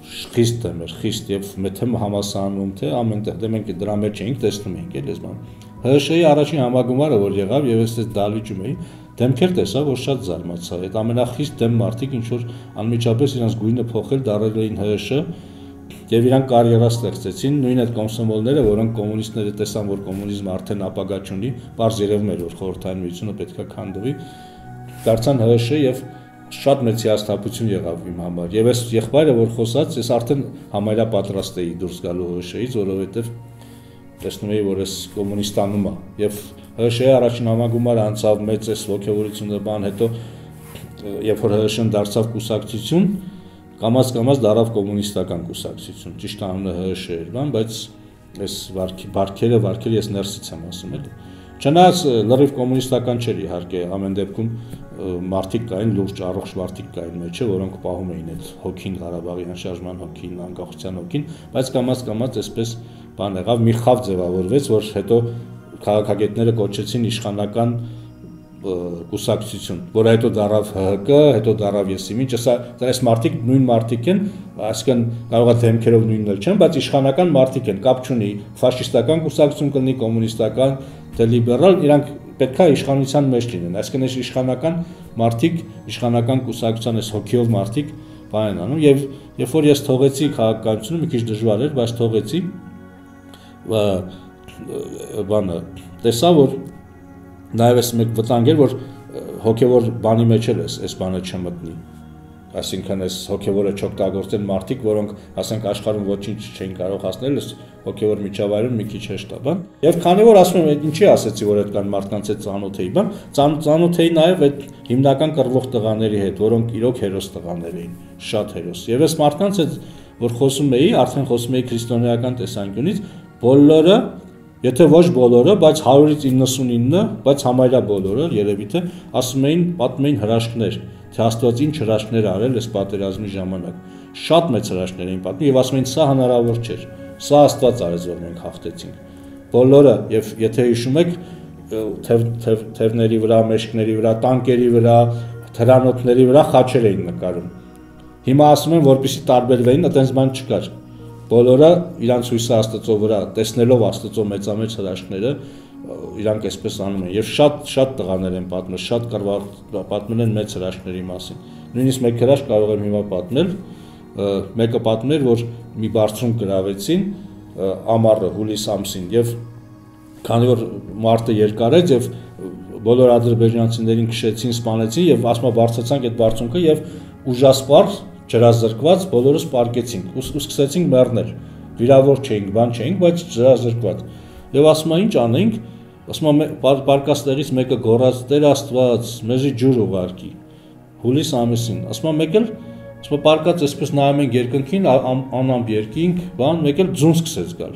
խիստ դեմ էր, խիստ եւ թե համասարանում, թե ամենտեղ դե մենք դրա մեջ էինք, տեսնում էինք էլ այս բան։ ՀՀՇ-ի առաջին համագումարը որ եղավ եւ ես դալիճում էի, դեմքեր տեսա, որ շատ զարմացա։ Այդ ամենախիստ դեմ մարդիկ ինչ որ անմիջապես իրենց գույնը փոխել դարել էին ՀՀՇ եւ իրանք կարիերա ստեղծեցին, նույն այդ կոմսոմոլները, որոնք կոմունիստները տեսան, որ կոմունիզմը արդեն ապագա չունի, բարձ երևում էր, որ խորհրդային միությունը պետքա քանդվի, դարձան ՀՀՇ եւ շատ մեծ հիասթափություն եղավ իմ համար։ Եվ այս եղբայրը, որ խոսաց, ես արդեն համարյա պատրաստ էի դուրս գալու ՀՀՇ-ից, որովհետեւ տեսնում էի, որ այս կոմունիստանումը եւ ՀՀՇ-ի առաջին համագումարը անցավ մեծ էս ողջավորությունը բան, հետո երբ որ ՀՀՇ-ն դարձավ կուսակցություն, կամաց-կամաց դարավ կոմունիստական կուսակցություն, ճիշտ անունը ՀՀՇ էր, բան, բայց այս վարքերը, վարքերը ես ներսից եմ ասում էլի։ Չնայած լրիվ կոմունիստական չէր իհարկե, ամեն դեպքում մարդիկ կային, լուրջ առողջ մարդիկ կային մեջը, որոնք պահում էին այդ հոգին, Ղարաբաղի անշարժման հոգին, անկախության հոգին, բայց կամաց-կամաց այսպես բան եղավ, մի խավ ձևավորվեց, որ հետո քաղաքագետները կոչեցին իշխանական կուսակցություն, որը հետո դարավ ՀՀԿ, հետո դարավ ԵՍԻՄ, սա այս մարդիկ նույն մարդիկ են, այսինքն կարող է դեմքերով նույնն էլ չեն, բայց իշխանական մարդիկ են, կապ չունի, ֆաշիստական կուսակցություն կլինի, կոմունիստական, թե լիբերալ, իրանք պետք է իշխանության մեջ լինեն, այսինքն այս իշխանական մարդիկ, իշխանական կուսակցության այս հոգիով մարդիկ բան են անում, եւ երբ որ ես թողեցի քաղաքականությունը, մի քիչ դժվար էր, բայց թողեցի, բանը տեսա, որ նաև այս մեկ վտանգ էր, որ հոգևոր բանի մեջ էլ այս բանը չմտնի, այսինքն այս հոգևորը չօգտագործեն մարդիկ, որոնք ասենք աշխարհում ոչինչ չէին կարող հասնել, այս հոգևոր միջավայրում մի քիչ հեշտ է, բան։ Եվ քանի որ ասում եմ, ինչի ասեցի, որ այդքան մարդկանց հետ ծանոթ էի, բան, ծանոթ էի նաև այդ հիմնական կռվող տղաների հետ, որոնք իրոք հերոս տղաներ էին, շատ հերոս։ Եվ այս մարդկանց հետ, որ խոսում էի, արդեն խոսում էի քրիստոնեական տեսանկյունից, բոլորը, եթե ոչ բոլորը, բայց հարյուրից իննսունինը, բայց համարյա բոլորը, երևի թե ասում էին, պատմում էին հրաշքներ, թե Աստված ինչ հրաշքներ արել այս պատերազմի ժամանակ։ Շատ մեծ հրաշքներ էին պատմում եւ ասում էին, սա հնարավոր չէր։ Սա Աստված արեց, որ մենք հաղթեցինք։ Բոլորը, եւ եթե հիշում եք, թևների վրա, մեշկների վրա, տանկերի վրա, թրանոթների վրա խաչեր էին նկարում։ Հիմա ասում են, որպեսզի տարբերվեին, այտենց բան չկար։ Բոլորը իրանց հույսը Աստծո վրա, տեսնելով Աստծո մեծամեծ հրաշքները, իրանք այսպես անում են եւ շատ շատ տղաներ են պատմել, շատ կռվար պատմել են մեծ հրաշքների մասին։ Նույնիսկ մեկ հրաշք կարող եմ հիմա պատմել, մեկը պատմել, որ մի բարձրում գրավեցին ամառը հուլիս ամսին եւ քանի որ մարտը երկար էր եւ բոլոր ադրբեջանցիներին քշեցին, սպանեցին եւ ասма բարձրացանք այդ բարձունքը եւ ուժասպառ ջրազրկված բոլորս պարկեցինք ու սկսեցինք մեռնել, վիրավոր չէինք, բան չէինք, բայց ջրազրկված։ Եվ ասում են ինչ անենք, ասում են պարկաստերից մեկը գոռաց Տեր Աստված, մեզի ջուր ուղարկի։ Հուլիս ամիսին, ասում են մեկ էլ, ասում են պարկած այսպես նայում ենք երկնքին, անամպ երկինք, բան, մեկ էլ ձուն սկսեց գալ։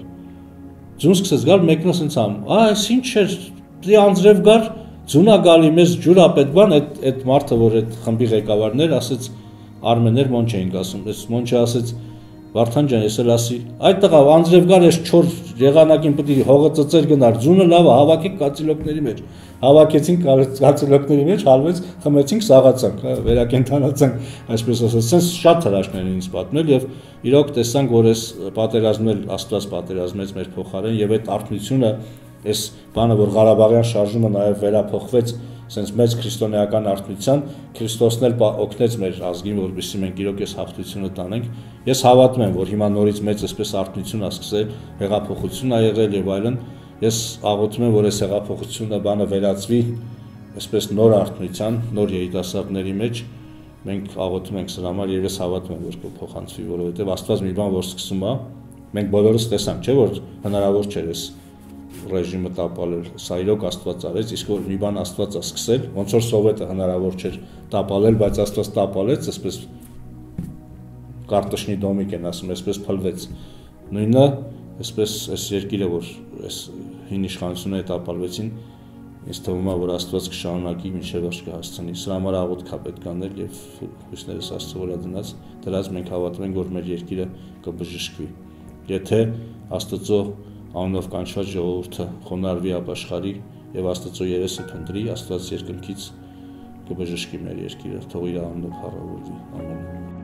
Ձուն սկսեց գալ, մեկն ասենց ամ, «Ա, այս ինչ էր, դի անձրև գար, ձունա գալի, մեզ ջուր ա պետք բան», այդ այդ մարդը, որ այդ խմբի ղեկավարներ, ասեց Արմեներ մոնչ էինք ասում, ես մոնչը ասեց Վարդան ջան, ես էլ ասի, այդ տղա անձրև գար, ես չոր եղանակին պետք է հողը ծծեր գնար, ձունը լավ է, հավաքեք կացիլոկների մեջ, հավաքեցինք կացիլոկների մեջ, հալվեց, խմեցինք, սաղացանք, վերակենդանացանք, այսպես ասած, sense շատ հրաշքներ են ինձ պատմել եւ իրոք տեսանք, որ այս պատերազմն էլ Աստված պատերազմեց մեր փոխարեն եւ այդ արթնությունը, այս բանը, որ Ղարաբաղյան շարժումը նաեւ վերափոխվեց sense մեծ քրիստոնեական արթնության, Քրիստոսն էլ օգնեց մեր ազգին, որպեսզի մենք իրոք այս հաղթությունը տանենք։ Ես հավատում եմ, որ հիմա նորից մեծ այսպես արթնություն է սկսել, հեղափոխություն է եղել եւ այլն։ Ես աղոթում եմ, որ այս հեղափոխությունը բանը վերածվի այսպես նոր արթնության, նոր երիտասարդների մեջ։ Մենք աղոթում ենք սրա համար եւ ես հավատում եմ, որ կփոխանցվի, որովհետեւ Աստված մի բան որ սկսում է, մենք բոլորս տեսանք, չէ՞ որ հնարավոր չէր այս ռեժիմը տապալել, սա իրոք Աստված արեց, իսկ որ մի բան Աստված է սկսել, ոնց որ սովետը հնարավոր չէր տապալել, բայց Աստված տապալեց, այսպես կարտոշնի դոմիկ են ասում, այսպես փլվեց։ Նույնը, այսպես այս երկիրը, որ այս հին իշխանությունը տապալվեցին, ինձ թվում է, որ Աստված կշարունակի մինչև վերջ կհասցնի։ Սրա համար աղոթք է պետք անել եւ հույսներս Աստծո վրա դնած, դրանց մենք հավատում ենք, որ մեր երկիրը կբժշկվի։ Եթե Աստծո անունով կանչված ժողովուրդը խոնարհվի ապաշխարի եւ Աստծո երեսը փնտրի, Աստված երկնքից կբժշկի մեր երկիրը, թող իր անունը փառավորվի։ Ամեն։